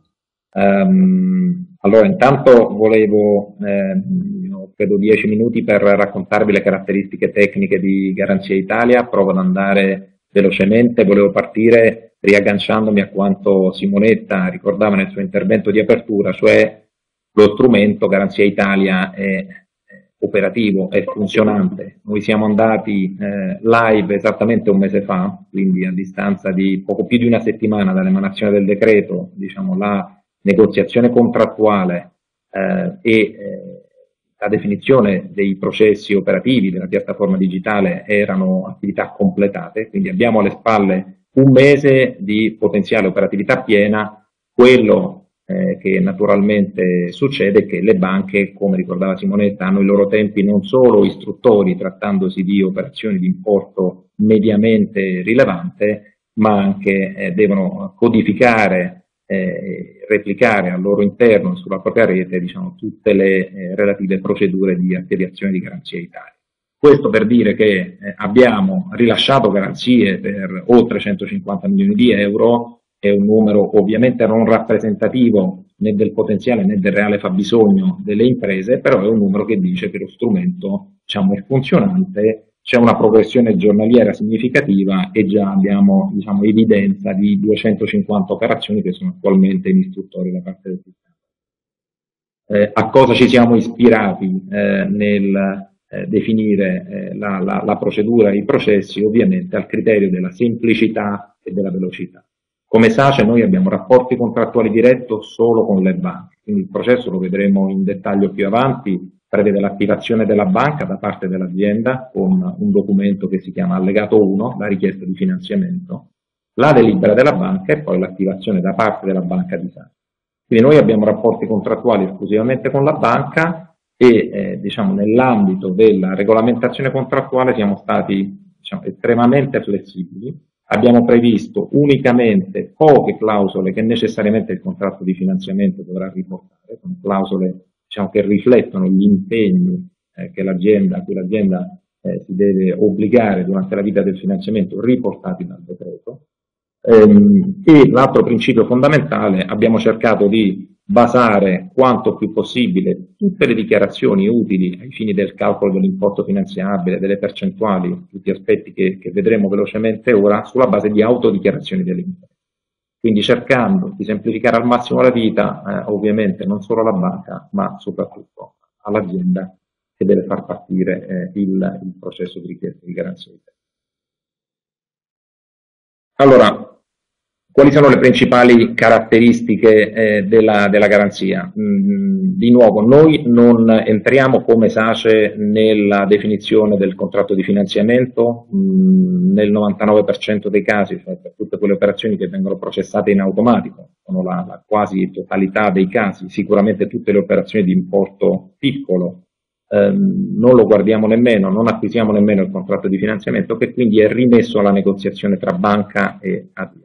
E: Um, allora intanto volevo, eh, credo dieci minuti per raccontarvi le caratteristiche tecniche di Garanzia Italia, provo ad andare velocemente, volevo partire riagganciandomi a quanto Simonetta ricordava nel suo intervento di apertura, cioè lo strumento Garanzia Italia è operativo, è funzionante. Noi siamo andati eh, live esattamente un mese fa, quindi a distanza di poco più di una settimana dall'emanazione del decreto, diciamo la negoziazione contrattuale eh, e eh, la definizione dei processi operativi della piattaforma digitale erano attività completate, quindi abbiamo alle spalle un mese di potenziale operatività piena. Quello Eh, che naturalmente succede che le banche, come ricordava Simonetta, hanno i loro tempi non solo istruttori trattandosi di operazioni di importo mediamente rilevante, ma anche eh, devono codificare e eh, replicare al loro interno sulla propria rete, diciamo, tutte le eh, relative procedure di affiliazione di Garanzia Italia. Questo per dire che eh, abbiamo rilasciato garanzie per oltre centocinquanta milioni di euro. È un numero ovviamente non rappresentativo né del potenziale né del reale fabbisogno delle imprese, però è un numero che dice che lo strumento, diciamo, è funzionante, c'è una progressione giornaliera significativa e già abbiamo, diciamo, evidenza di duecentocinquanta operazioni che sono attualmente in istruttoria da parte del sistema. Eh, a cosa ci siamo ispirati eh, nel eh, definire eh, la, la, la procedura e i processi? Ovviamente al criterio della semplicità e della velocità. Come SACE noi abbiamo rapporti contrattuali diretti solo con le banche, quindi il processo lo vedremo in dettaglio più avanti, prevede l'attivazione della banca da parte dell'azienda con un documento che si chiama Allegato uno, la richiesta di finanziamento, la delibera della banca e poi l'attivazione da parte della banca di SACE. Quindi noi abbiamo rapporti contrattuali esclusivamente con la banca e eh, diciamo, nell'ambito della regolamentazione contrattuale siamo stati, diciamo, estremamente flessibili, abbiamo previsto unicamente poche clausole che necessariamente il contratto di finanziamento dovrà riportare, sono clausole diciamo, che riflettono gli impegni eh, che l'azienda, a cui l'azienda eh, si deve obbligare durante la vita del finanziamento riportati dal decreto. Ehm, e l'altro principio fondamentale, abbiamo cercato di basare quanto più possibile tutte le dichiarazioni utili ai fini del calcolo dell'importo finanziabile, delle percentuali, tutti aspetti che, che vedremo velocemente ora, sulla base di autodichiarazioni delle imprese. Quindi cercando di semplificare al massimo la vita, eh, ovviamente non solo alla banca, ma soprattutto all'azienda che deve far partire eh, il, il processo di richiesta di garanzia. Allora, quali sono le principali caratteristiche eh, della, della garanzia? Mm, di nuovo, noi non entriamo come SACE nella definizione del contratto di finanziamento, mm, nel novantanove per cento dei casi, cioè per tutte quelle operazioni che vengono processate in automatico, sono la, la quasi totalità dei casi, sicuramente tutte le operazioni di importo piccolo, ehm, non lo guardiamo nemmeno, non acquisiamo nemmeno il contratto di finanziamento, che quindi è rimesso alla negoziazione tra banca e azienda.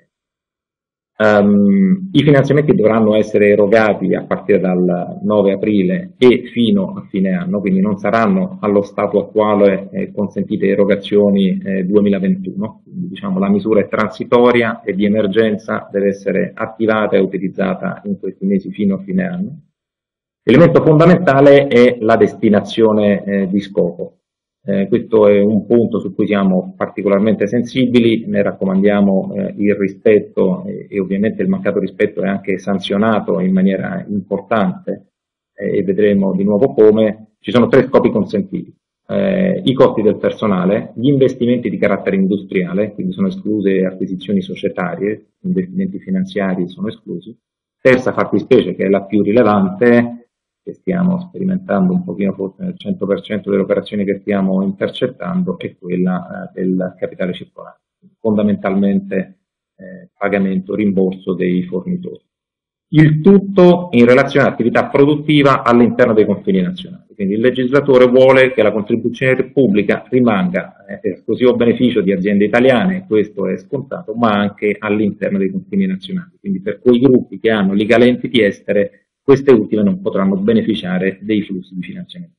E: Um, I finanziamenti dovranno essere erogati a partire dal nove aprile e fino a fine anno, quindi non saranno allo stato attuale eh, consentite erogazioni eh, duemilaventuno, quindi diciamo la misura è transitoria e di emergenza, deve essere attivata e utilizzata in questi mesi fino a fine anno. L'elemento fondamentale è la destinazione eh, di scopo. Eh, questo è un punto su cui siamo particolarmente sensibili, ne raccomandiamo eh, il rispetto e, e ovviamente il mancato rispetto è anche sanzionato in maniera importante eh, e vedremo di nuovo come. Ci sono tre scopi consentiti, eh, i costi del personale, gli investimenti di carattere industriale, quindi sono escluse acquisizioni societarie, investimenti finanziari sono esclusi, terza fattispecie che è la più rilevante, che stiamo sperimentando un pochino forse nel cento per cento delle operazioni che stiamo intercettando, è quella eh, del capitale circolante, fondamentalmente eh, pagamento, rimborso dei fornitori. Il tutto in relazione all'attività produttiva all'interno dei confini nazionali, quindi il legislatore vuole che la contribuzione pubblica rimanga eh, esclusivo beneficio di aziende italiane, questo è scontato, ma anche all'interno dei confini nazionali, quindi per quei gruppi che hanno legal entity estere, queste ultime non potranno beneficiare dei flussi di finanziamento.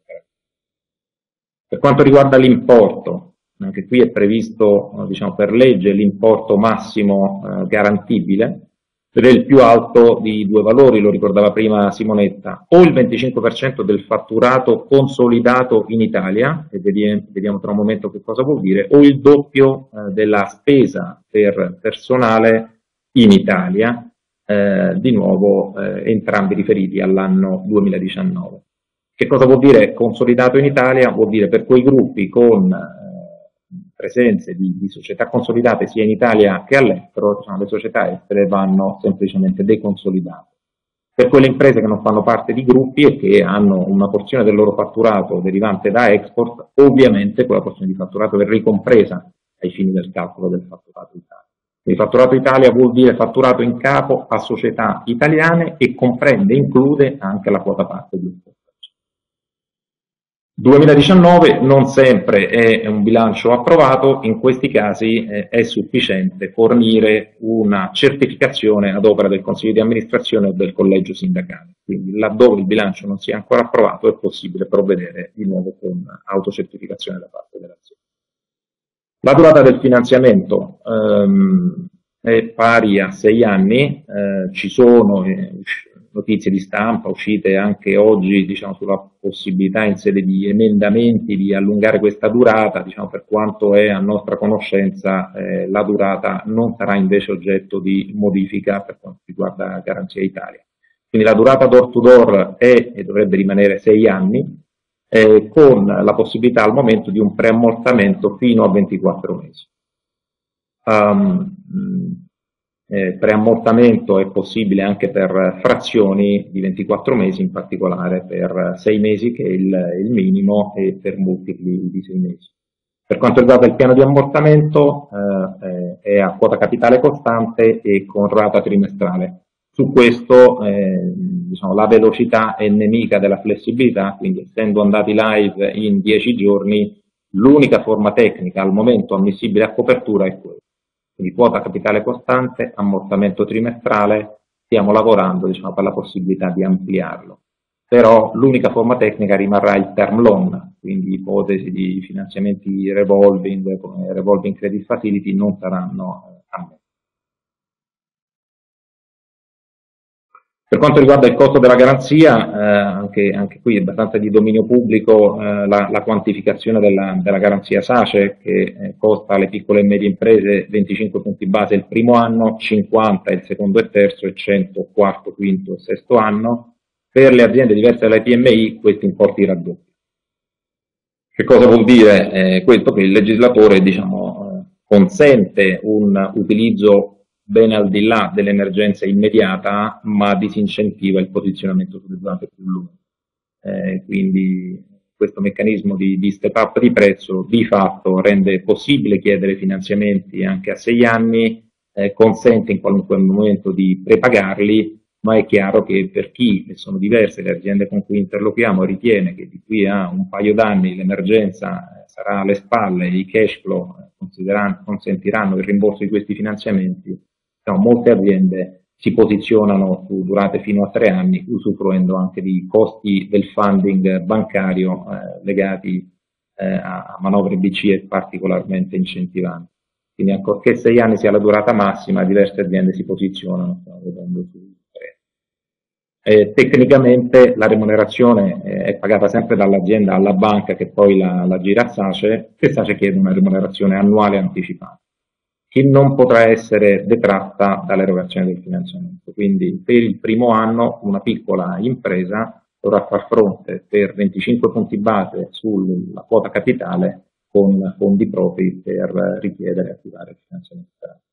E: Per quanto riguarda l'importo, anche qui è previsto diciamo, per legge l'importo massimo eh, garantibile, del più alto di due valori, lo ricordava prima Simonetta, o il venticinque per cento del fatturato consolidato in Italia, e vediamo tra un momento che cosa vuol dire, o il doppio eh, della spesa per personale in Italia, Eh, di nuovo eh, entrambi riferiti all'anno duemiladiciannove. Che cosa vuol dire consolidato in Italia? Vuol dire per quei gruppi con eh, presenze di, di società consolidate sia in Italia che all'estero, diciamo, le società estere vanno semplicemente deconsolidate. Per quelle imprese che non fanno parte di gruppi e che hanno una porzione del loro fatturato derivante da export, ovviamente quella porzione di fatturato è ricompresa ai fini del calcolo del fatturato Italia. Il fatturato Italia vuol dire fatturato in capo a società italiane e comprende e include anche la quota parte di esportazione. duemiladiciannove non sempre è un bilancio approvato, in questi casi eh, è sufficiente fornire una certificazione ad opera del Consiglio di amministrazione o del collegio sindacale. Quindi laddove il bilancio non sia ancora approvato è possibile provvedere di nuovo con autocertificazione da parte dell'azienda. La durata del finanziamento ehm, è pari a sei anni, eh, ci sono eh, notizie di stampa uscite anche oggi diciamo, sulla possibilità in sede di emendamenti di allungare questa durata, diciamo, per quanto è a nostra conoscenza eh, la durata non sarà invece oggetto di modifica per quanto riguarda Garanzia Italia. Quindi la durata door to door è e dovrebbe rimanere sei anni, Eh, con la possibilità al momento di un preammortamento fino a ventiquattro mesi. Um, eh, preammortamento è possibile anche per frazioni di ventiquattro mesi, in particolare per sei mesi che è il, il minimo e per multipli di sei mesi. Per quanto riguarda il piano di ammortamento eh, è a quota capitale costante e con rata trimestrale. Su questo eh, diciamo, la velocità è nemica della flessibilità, quindi essendo andati live in dieci giorni, l'unica forma tecnica al momento ammissibile a copertura è quella. Quindi quota capitale costante, ammortamento trimestrale, stiamo lavorando diciamo, per la possibilità di ampliarlo. Però l'unica forma tecnica rimarrà il term loan, quindi ipotesi di finanziamenti revolving, come revolving credit facility, non saranno ammessi. Per quanto riguarda il costo della garanzia, eh, anche, anche qui è abbastanza di dominio pubblico eh, la, la quantificazione della, della garanzia SACE, che eh, costa alle piccole e medie imprese venticinque punti base il primo anno, cinquanta il secondo e terzo e cento quarto, quinto e sesto anno. Per le aziende diverse dalle P M I questi importi raddoppiano. Che cosa vuol dire eh, questo? Che il legislatore diciamo, eh, consente un utilizzo ben al di là dell'emergenza immediata, ma disincentiva il posizionamento sulle durate più lunghe. Eh, quindi questo meccanismo di, di step up di prezzo di fatto rende possibile chiedere finanziamenti anche a sei anni, eh, consente in qualunque momento di prepagarli, ma è chiaro che per chi, e sono diverse le aziende con cui interloquiamo, ritiene che di qui a un paio d'anni l'emergenza sarà alle spalle e i cash flow consentiranno il rimborso di questi finanziamenti, no, molte aziende si posizionano su durate fino a tre anni, usufruendo anche di costi del funding bancario eh, legati eh, a manovre B C E particolarmente incentivanti. Quindi ancorché sei anni sia la durata massima, diverse aziende si posizionano, stiamo vedendo su tre. Eh, tecnicamente la remunerazione eh, è pagata sempre dall'azienda alla banca che poi la, la gira a SACE, e SACE chiede una remunerazione annuale anticipata, che non potrà essere detratta dall'erogazione del finanziamento. Quindi per il primo anno una piccola impresa dovrà far fronte per venticinque punti base sulla quota capitale con fondi propri per richiedere e attivare il finanziamento.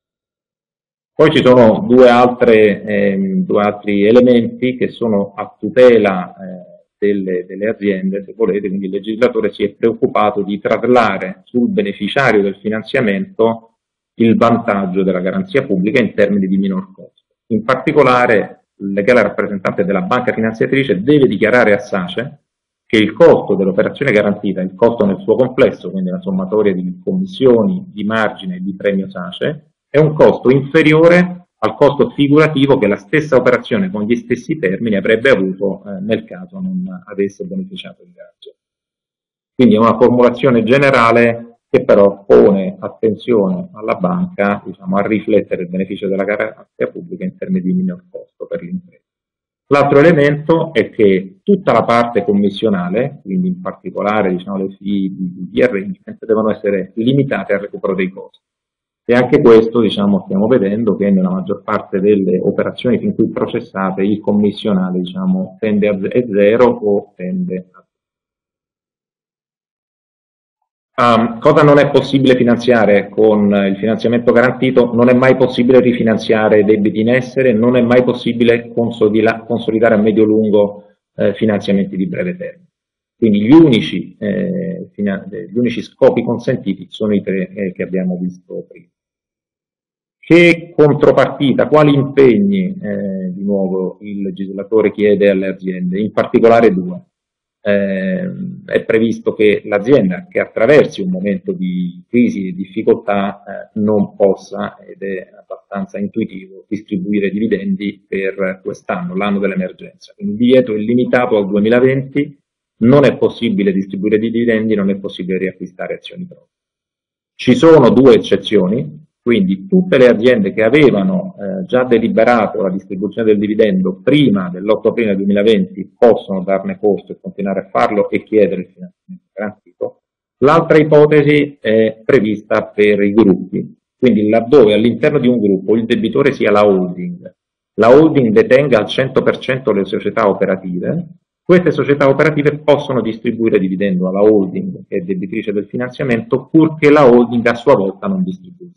E: Poi ci sono due, altre, eh, due altri elementi che sono a tutela eh, delle, delle aziende, se volete, quindi il legislatore si è preoccupato di traslare sul beneficiario del finanziamento il vantaggio della garanzia pubblica in termini di minor costo. In particolare, il legale rappresentante della banca finanziatrice deve dichiarare a SACE che il costo dell'operazione garantita, il costo nel suo complesso, quindi la sommatoria di commissioni, di margine e di premio SACE, è un costo inferiore al costo figurativo che la stessa operazione con gli stessi termini avrebbe avuto eh, nel caso non avesse beneficiato di garanzia. Quindi è una formulazione generale che però pone attenzione alla banca diciamo, a riflettere il beneficio della garanzia pubblica in termini di minor costo per l'impresa. L'altro elemento è che tutta la parte commissionale, quindi in particolare diciamo, le fee di, di arrangement, devono essere limitate al recupero dei costi. E anche questo diciamo, stiamo vedendo che nella maggior parte delle operazioni fin qui processate il commissionale diciamo, tende a zero o tende a Um, cosa non è possibile finanziare con il finanziamento garantito? Non è mai possibile rifinanziare debiti in essere, non è mai possibile consolidare a medio-lungo eh, finanziamenti di breve termine. Quindi gli unici, eh, gli unici scopi consentiti sono i tre eh, che abbiamo visto prima. Che contropartita, quali impegni eh, di nuovo il legislatore chiede alle aziende? In particolare due. Eh, è previsto che l'azienda che attraversi un momento di crisi e difficoltà eh, non possa, ed è abbastanza intuitivo, distribuire dividendi per quest'anno, l'anno dell'emergenza. Quindi il divieto è limitato al duemilaventi, non è possibile distribuire dividendi, non è possibile riacquistare azioni proprie. Ci sono due eccezioni. Quindi tutte le aziende che avevano eh, già deliberato la distribuzione del dividendo prima dell'otto aprile duemilaventi possono darne corso e continuare a farlo e chiedere il finanziamento garantito. L'altra ipotesi è prevista per i gruppi, quindi laddove all'interno di un gruppo il debitore sia la holding, la holding detenga al cento per cento le società operative, queste società operative possono distribuire dividendo alla holding che è debitrice del finanziamento purché la holding a sua volta non distribuisca.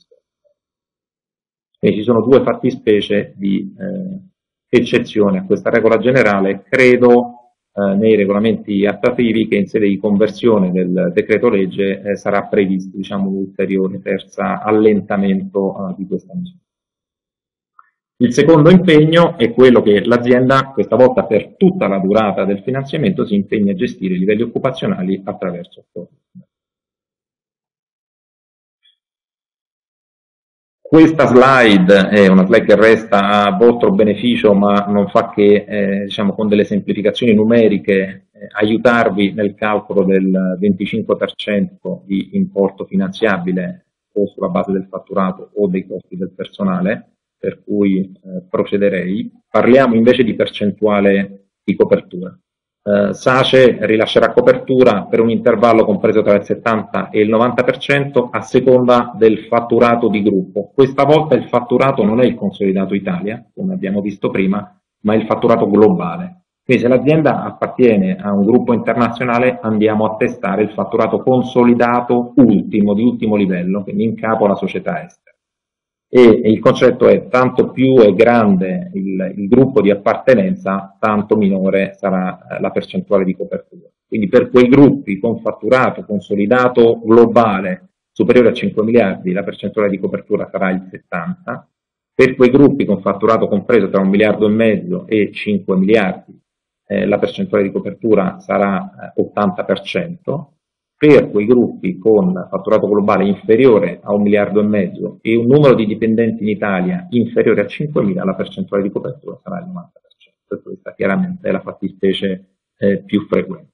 E: E ci sono due fattispecie di eh, eccezione a questa regola generale, credo eh, nei regolamenti attuativi che in sede di conversione del decreto legge eh, sarà previsto diciamo, un ulteriore terza allentamento eh, di questa misura. Il secondo impegno è quello che l'azienda, questa volta per tutta la durata del finanziamento, si impegna a gestire i livelli occupazionali attraverso Questa slide è una slide che resta a vostro beneficio, ma non fa che, eh, diciamo, con delle semplificazioni numeriche eh, aiutarvi nel calcolo del venticinque per cento di importo finanziabile o sulla base del fatturato o dei costi del personale, per cui eh, procederei. Parliamo invece di percentuale di copertura. Eh, SACE rilascerà copertura per un intervallo compreso tra il settanta e il novanta per cento a seconda del fatturato di gruppo. Questa volta il fatturato non è il consolidato Italia, come abbiamo visto prima, ma il fatturato globale. Quindi se l'azienda appartiene a un gruppo internazionale andiamo a testare il fatturato consolidato ultimo, di ultimo livello, quindi in capo alla società estera. E il concetto è: tanto più è grande il, il gruppo di appartenenza, tanto minore sarà la percentuale di copertura. Quindi per quei gruppi con fatturato consolidato globale superiore a cinque miliardi la percentuale di copertura sarà il settanta, per quei gruppi con fatturato compreso tra un miliardo e mezzo e cinque miliardi eh, la percentuale di copertura sarà eh, ottanta per cento. Per quei gruppi con fatturato globale inferiore a un miliardo e mezzo e un numero di dipendenti in Italia inferiore a cinquemila, la percentuale di copertura sarà il novanta per cento. Questa chiaramente è la fattispecie eh, più frequente.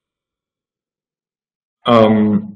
E: Um,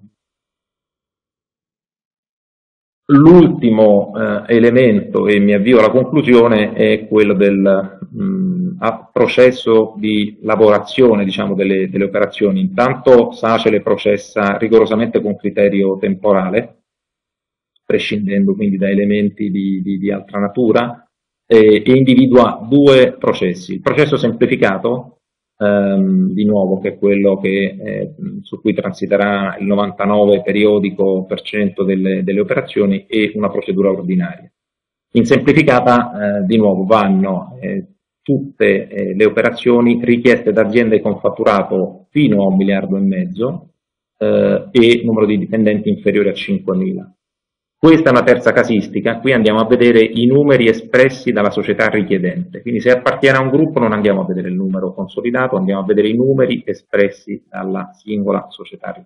E: L'ultimo eh, elemento, e mi avvio alla conclusione, è quello del mh, processo di lavorazione, diciamo, delle, delle operazioni. Intanto SACE le processa rigorosamente con criterio temporale, prescindendo quindi da elementi di, di, di altra natura, e, e individua due processi. Il processo semplificato, ehm, di nuovo, che è quello che, eh, su cui transiterà il novantanove periodico per cento delle, delle operazioni, e una procedura ordinaria. In semplificata, eh, di nuovo, vanno eh, tutte eh, le operazioni richieste da aziende con fatturato fino a un miliardo e mezzo eh, e numero di dipendenti inferiore a cinquemila. Questa è una terza casistica. Qui andiamo a vedere i numeri espressi dalla società richiedente, quindi se appartiene a un gruppo non andiamo a vedere il numero consolidato, andiamo a vedere i numeri espressi dalla singola società richiedente.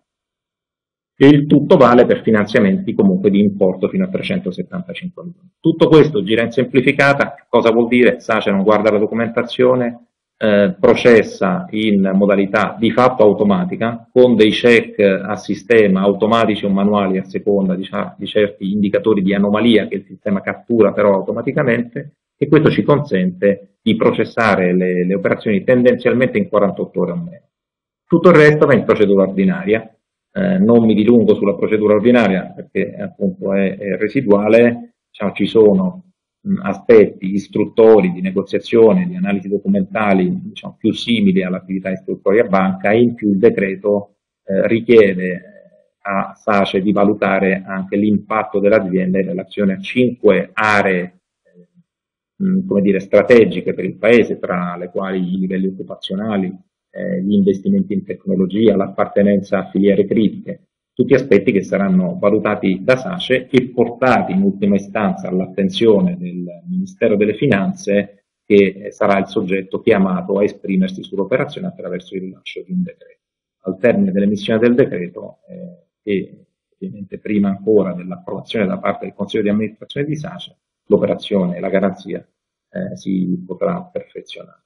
E: E il tutto vale per finanziamenti comunque di importo fino a trecentosettantacinque milioni. Tutto questo gira in semplificata. Cosa vuol dire? SACE non guarda la documentazione, eh, processa in modalità di fatto automatica, con dei check a sistema automatici o manuali a seconda di, di certi indicatori di anomalia che il sistema cattura però automaticamente, e questo ci consente di processare le, le operazioni tendenzialmente in quarantotto ore o meno. Tutto il resto va in procedura ordinaria. Eh, non mi dilungo sulla procedura ordinaria perché appunto è, è residuale. Diciamo, ci sono mh, aspetti istruttori di negoziazione, di analisi documentali, diciamo, più simili all'attività istruttoria banca, e in più il decreto eh, richiede a SACE di valutare anche l'impatto dell'azienda in relazione a cinque aree eh, mh, come dire, strategiche per il Paese, tra le quali i livelli occupazionali, gli investimenti in tecnologia, l'appartenenza a filiere critiche, tutti aspetti che saranno valutati da SACE e portati in ultima istanza all'attenzione del Ministero delle Finanze, che sarà il soggetto chiamato a esprimersi sull'operazione attraverso il rilascio di un decreto. Al termine dell'emissione del decreto eh, e ovviamente prima ancora dell'approvazione da parte del Consiglio di amministrazione di SACE, l'operazione e la garanzia eh, si potrà perfezionare.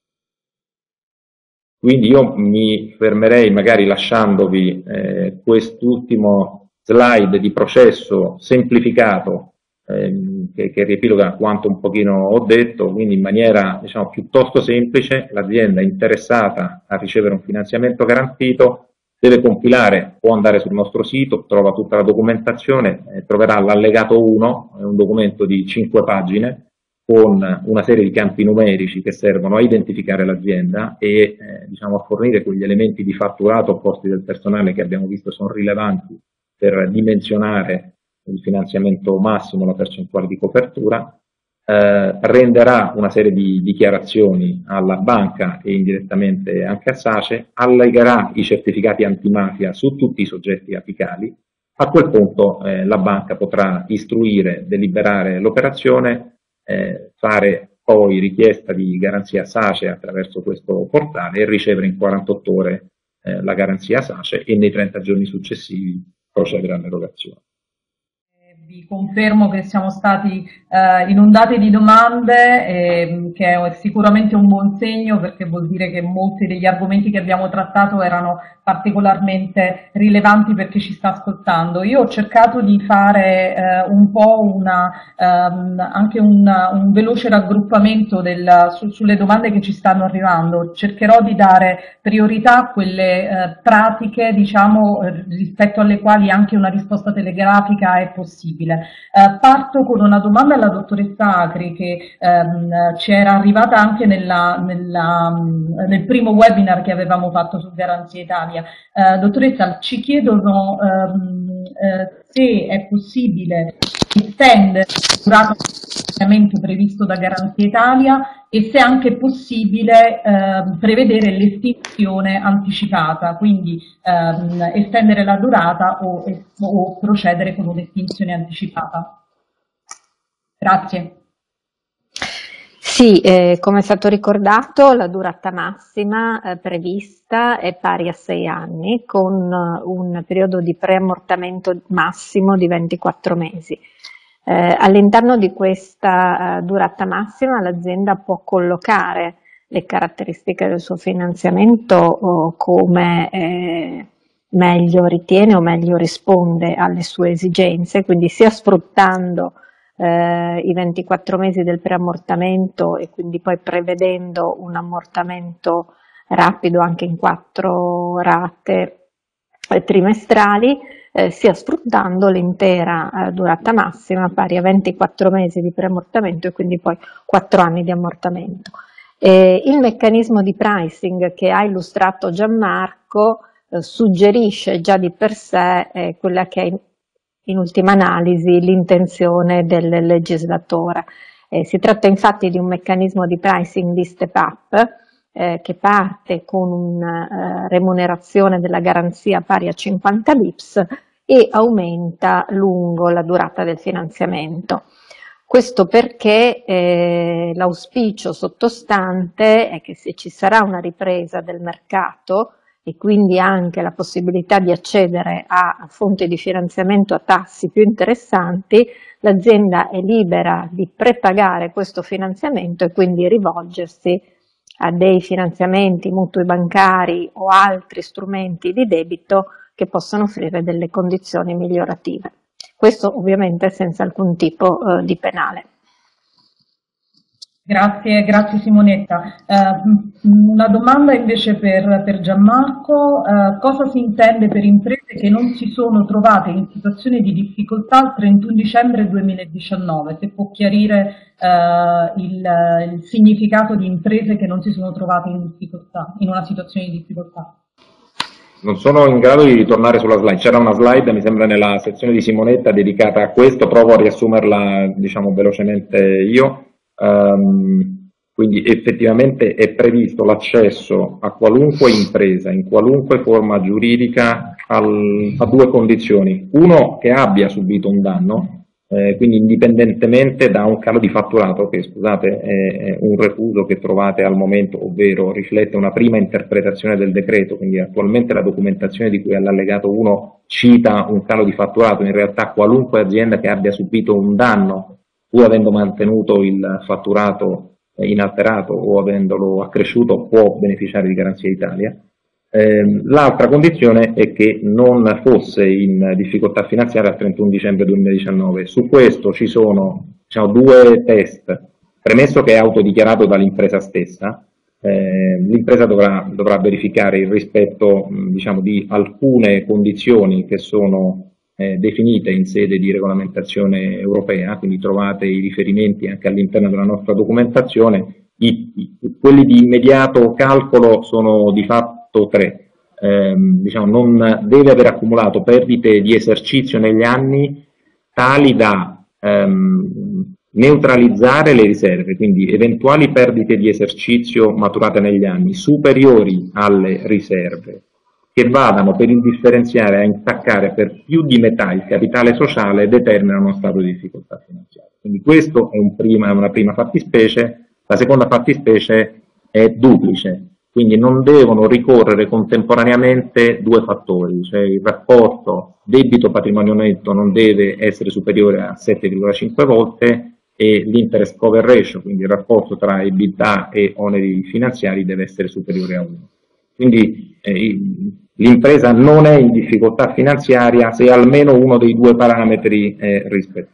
E: Quindi io mi fermerei magari lasciandovi eh, quest'ultimo slide di processo semplificato ehm, che, che riepiloga quanto un pochino ho detto, quindi in maniera, diciamo, piuttosto semplice. L'azienda interessata a ricevere un finanziamento garantito deve compilare, può andare sul nostro sito, trova tutta la documentazione, eh, troverà l'allegato uno, è un documento di cinque pagine, con una serie di campi numerici che servono a identificare l'azienda e eh, diciamo, a fornire quegli elementi di fatturato o costi del personale che abbiamo visto sono rilevanti per dimensionare il finanziamento massimo, la percentuale di copertura. Eh, renderà una serie di dichiarazioni alla banca e indirettamente anche a SACE, allegherà i certificati antimafia su tutti i soggetti apicali. A quel punto eh, la banca potrà istruire, deliberare l'operazione, Eh, fare poi richiesta di garanzia SACE attraverso questo portale e ricevere in quarantotto ore eh, la garanzia SACE, e nei trenta giorni successivi procedere all'erogazione.
A: Vi confermo che siamo stati eh, inondati di domande, eh, che è sicuramente un buon segno, perché vuol dire che molti degli argomenti che abbiamo trattato erano particolarmente rilevanti per chi ci sta ascoltando. Io ho cercato di fare eh, un po' una, ehm, anche una, un veloce raggruppamento del, su, sulle domande che ci stanno arrivando. Cercherò di dare priorità a quelle eh, pratiche, diciamo, eh, rispetto alle quali anche una risposta telegrafica è possibile. Eh, parto con una domanda alla dottoressa Acri, che ehm, ci era arrivata anche nella, nella, nel primo webinar che avevamo fatto su Garanzia Italia. Eh, dottoressa, ci chiedono ehm, eh, se è possibile estendere la durata del finanziamento previsto da Garanzia Italia e se è anche possibile eh, prevedere l'estinzione anticipata, quindi ehm, estendere la durata o, o procedere con un'estinzione anticipata. Grazie.
B: Sì, eh, come è stato ricordato, la durata massima eh, prevista è pari a sei anni, con uh, un periodo di preammortamento massimo di ventiquattro mesi. Eh, all'interno di questa uh, durata massima l'azienda può collocare le caratteristiche del suo finanziamento oh, come eh, meglio ritiene o meglio risponde alle sue esigenze, quindi sia sfruttando Eh, i ventiquattro mesi del preammortamento e quindi poi prevedendo un ammortamento rapido anche in quattro rate eh, trimestrali, eh, sia sfruttando l'intera eh, durata massima pari a ventiquattro mesi di preammortamento e quindi poi quattro anni di ammortamento. Eh, il meccanismo di pricing che ha illustrato Gianmarco eh, suggerisce già di per sé eh, quella che è in ultima analisi l'intenzione del legislatore. Eh, si tratta infatti di un meccanismo di pricing di step up eh, che parte con una eh, remunerazione della garanzia pari a cinquanta bips e aumenta lungo la durata del finanziamento. Questo perché eh, l'auspicio sottostante è che se ci sarà una ripresa del mercato e quindi anche la possibilità di accedere a fonti di finanziamento a tassi più interessanti, l'azienda è libera di prepagare questo finanziamento e quindi rivolgersi a dei finanziamenti, mutui bancari o altri strumenti di debito che possono offrire delle condizioni migliorative. Questo ovviamente senza alcun tipo eh, di penale.
A: Grazie, grazie Simonetta. Eh, una domanda invece per, per Gianmarco. Eh, cosa si intende per imprese che non si sono trovate in situazione di difficoltà il trentuno dicembre duemiladiciannove? Se può chiarire eh, il, il significato di imprese che non si sono trovate in difficoltà, in una situazione di difficoltà.
E: Non sono in grado di ritornare sulla slide, c'era una slide mi sembra nella sezione di Simonetta dedicata a questo, provo a riassumerla diciamo velocemente io. Um, quindi effettivamente è previsto l'accesso a qualunque impresa, in qualunque forma giuridica, al, a due condizioni. Uno, che abbia subito un danno, eh, quindi indipendentemente da un calo di fatturato, che scusate è, è un refuso che trovate al momento, ovvero riflette una prima interpretazione del decreto, quindi attualmente la documentazione di cui all'allegato uno cita un calo di fatturato, in realtà qualunque azienda che abbia subito un danno pur avendo mantenuto il fatturato inalterato o avendolo accresciuto può beneficiare di Garanzia Italia. Eh, L'altra condizione è che non fosse in difficoltà finanziaria al trentuno dicembre duemiladiciannove. Su questo ci sono diciamo, due test, premesso che è autodichiarato dall'impresa stessa. Eh, l'impresa dovrà, dovrà verificare il rispetto diciamo, di alcune condizioni che sono Eh, definite in sede di regolamentazione europea, quindi trovate i riferimenti anche all'interno della nostra documentazione. I, i, quelli di immediato calcolo sono di fatto tre. Eh, diciamo, non deve aver accumulato perdite di esercizio negli anni tali da ehm, neutralizzare le riserve, quindi eventuali perdite di esercizio maturate negli anni superiori alle riserve che vadano per il differenziare a intaccare per più di metà il capitale sociale determinano uno stato di difficoltà finanziaria. Quindi questo è un prima, una prima fattispecie, la seconda fattispecie è duplice, quindi non devono ricorrere contemporaneamente due fattori, cioè il rapporto debito-patrimonio netto non deve essere superiore a sette virgola cinque volte e l'interest cover ratio, quindi il rapporto tra EBITDA e oneri finanziari, deve essere superiore a uno. Quindi eh, l'impresa non è in difficoltà finanziaria se almeno uno dei due parametri è rispettato.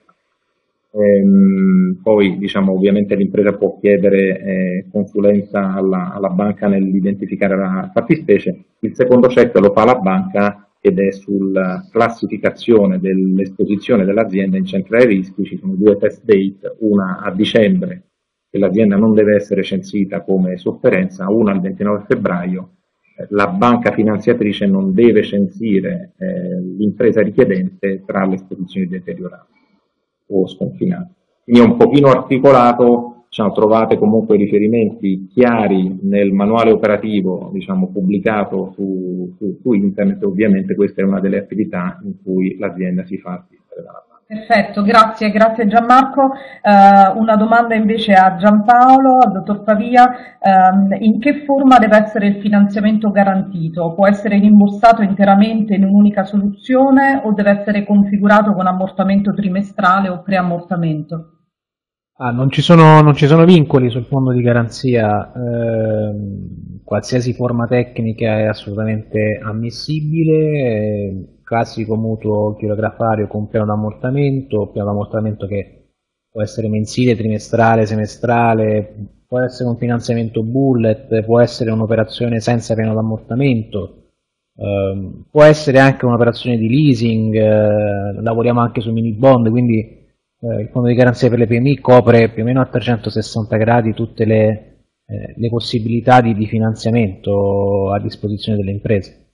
E: Ehm, poi diciamo ovviamente l'impresa può chiedere eh, consulenza alla, alla banca nell'identificare la fattispecie. Il secondo check lo fa la banca ed è sulla classificazione dell'esposizione dell'azienda in centri ai rischi. Ci sono due test date, una a dicembre, che l'azienda non deve essere censita come sofferenza, una al ventinove febbraio. La banca finanziatrice non deve censire eh, l'impresa richiedente tra le esposizioni deteriorate o sconfinate. Quindi è un pochino articolato, diciamo, trovate comunque riferimenti chiari nel manuale operativo, diciamo, pubblicato su, su, su internet. Ovviamente questa è una delle attività in cui l'azienda si fa assistere dalla banca.
A: Perfetto, grazie, grazie Gianmarco. Uh, una domanda invece a Giampaolo, al dottor Pavia. Um, in che forma deve essere il finanziamento garantito? Può essere rimborsato interamente in un'unica soluzione o deve essere configurato con ammortamento trimestrale o preammortamento?
D: Ah, non ci sono, non ci sono vincoli sul fondo di garanzia, eh, qualsiasi forma tecnica è assolutamente ammissibile, eh, classico mutuo chirografario con piano d'ammortamento, piano d'ammortamento che può essere mensile, trimestrale, semestrale, può essere un finanziamento bullet, può essere un'operazione senza piano d'ammortamento, eh, può essere anche un'operazione di leasing, eh, lavoriamo anche su mini bond, quindi il fondo di garanzia per le P M I copre più o meno a trecentosessanta gradi tutte le, eh, le possibilità di, di finanziamento a disposizione delle imprese.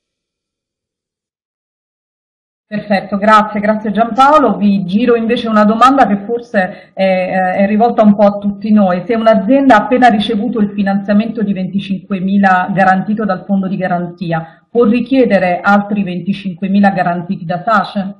A: Perfetto, grazie, grazie Giampaolo. Vi giro invece una domanda che forse è, è rivolta un po' a tutti noi. Se un'azienda ha appena ricevuto il finanziamento di venticinquemila garantito dal fondo di garanzia, può richiedere altri venticinquemila garantiti da SACE?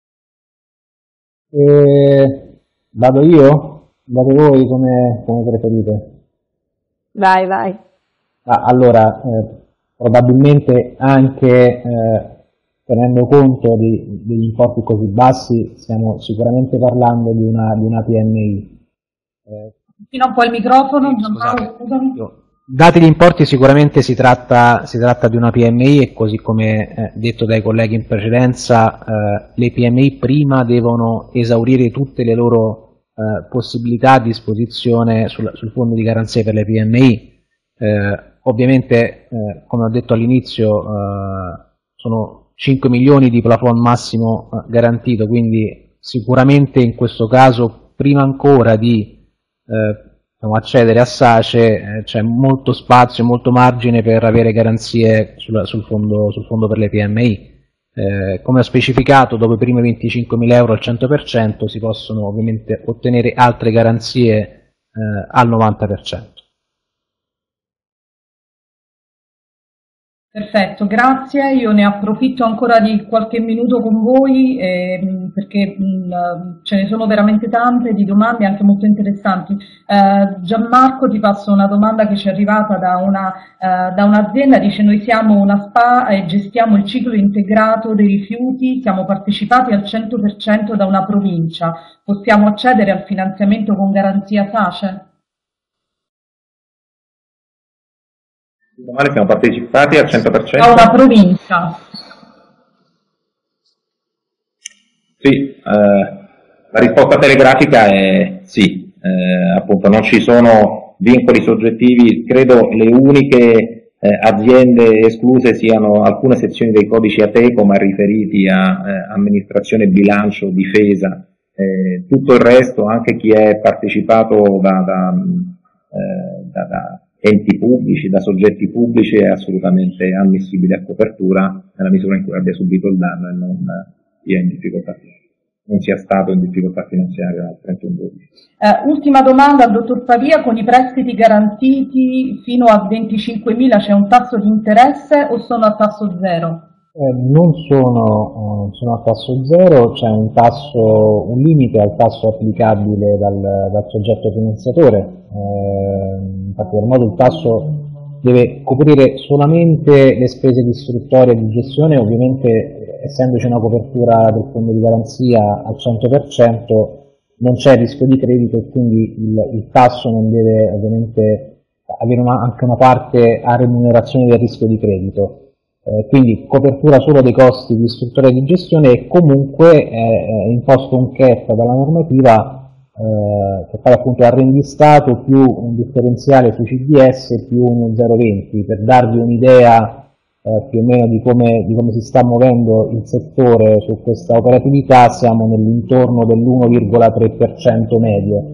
C: Eh, vado io? Vado voi come, come preferite?
B: Vai, vai.
C: Ah, allora, eh, probabilmente anche eh, tenendo conto di, degli importi così bassi, stiamo sicuramente parlando di una, di una P M I.
A: Eh, Fino un po' il microfono,
D: sì,
A: Giampaolo, scusami.
D: Dati gli importi, sicuramente si tratta, si tratta di una P M I e così come eh, detto dai colleghi in precedenza, eh, le P M I prima devono esaurire tutte le loro eh, possibilità a disposizione sul, sul fondo di garanzia per le P M I. Eh, ovviamente, eh, come ho detto all'inizio, eh, sono cinque milioni di plafond massimo eh, garantito, quindi sicuramente in questo caso, prima ancora di eh, accedere a SACE, eh, c'è molto spazio, molto margine per avere garanzie sul, sul, fondo, sul fondo per le P M I. Eh, come ho specificato, dopo i primi venticinquemila euro al cento per cento si possono ovviamente ottenere altre garanzie eh, al novanta per cento.
A: Perfetto, grazie. Io ne approfitto ancora di qualche minuto con voi eh, perché mh, ce ne sono veramente tante di domande anche molto interessanti. Eh, Gianmarco, ti passo una domanda che ci è arrivata da, una, eh, da un'azienda, dice: noi siamo una S P A e gestiamo il ciclo integrato dei rifiuti, siamo partecipati al cento per cento da una provincia, possiamo accedere al finanziamento con garanzia SACE?
E: Domani siamo partecipati al cento per cento?
A: Da una provincia.
E: Sì, eh, la risposta telegrafica è sì, eh, appunto non ci sono vincoli soggettivi, credo le uniche eh, aziende escluse siano alcune sezioni dei codici Ateco ma riferiti a eh, amministrazione, bilancio, difesa, eh, tutto il resto, anche chi è partecipato da, da, eh, da, da enti pubblici, da soggetti pubblici, è assolutamente ammissibile a copertura nella misura in cui abbia subito il danno e non sia in difficoltà, non sia stato in difficoltà finanziaria al trentuno dodici.
A: Eh, ultima domanda al dottor Pavia: con i prestiti garantiti fino a venticinquemila c'è un tasso di interesse o sono a tasso zero?
C: Eh, non sono, eh, sono a tasso zero, c'è un tasso, un limite al tasso applicabile dal, dal soggetto finanziatore, eh, infatti per modo il tasso deve coprire solamente le spese di istruttoria e di gestione, ovviamente essendoci una copertura del fondo di garanzia al cento per cento non c'è rischio di credito e quindi il, il tasso non deve ovviamente avere una, anche una parte a remunerazione del rischio di credito. Eh, quindi copertura solo dei costi di istruttoria e di gestione e comunque eh, è imposto un cap dalla normativa eh, che fa appunto arrendistato più un differenziale sui C D S più uno zero virgola venti per darvi un'idea eh, più o meno di come, di come si sta muovendo il settore su questa operatività. Siamo nell'intorno dell'uno virgola tre per cento medio.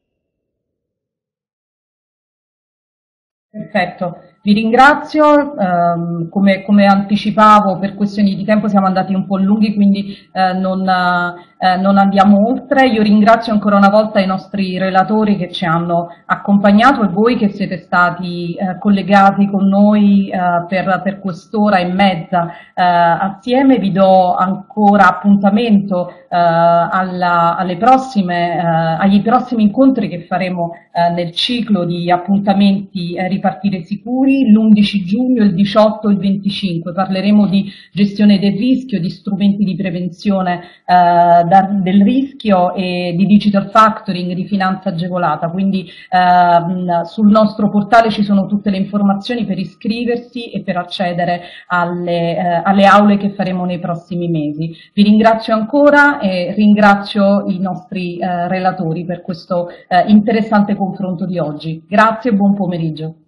A: Perfetto, vi ringrazio, ehm, come, come anticipavo per questioni di tempo siamo andati un po' lunghi, quindi eh, non, eh, non andiamo oltre. Io ringrazio ancora una volta i nostri relatori che ci hanno accompagnato e voi che siete stati eh, collegati con noi eh, per, per quest'ora e mezza eh, assieme. Vi do ancora appuntamento eh, alla, alle prossime, eh, agli prossimi incontri che faremo eh, nel ciclo di appuntamenti eh, Ripartire Sicuri, l'undici giugno, il diciotto e il venticinque. Parleremo di gestione del rischio, di strumenti di prevenzione eh, da, del rischio e di digital factoring, di finanza agevolata. Quindi eh, sul nostro portale ci sono tutte le informazioni per iscriversi e per accedere alle, eh, alle aule che faremo nei prossimi mesi. Vi ringrazio ancora e ringrazio i nostri eh, relatori per questo eh, interessante confronto di oggi. Grazie e buon pomeriggio.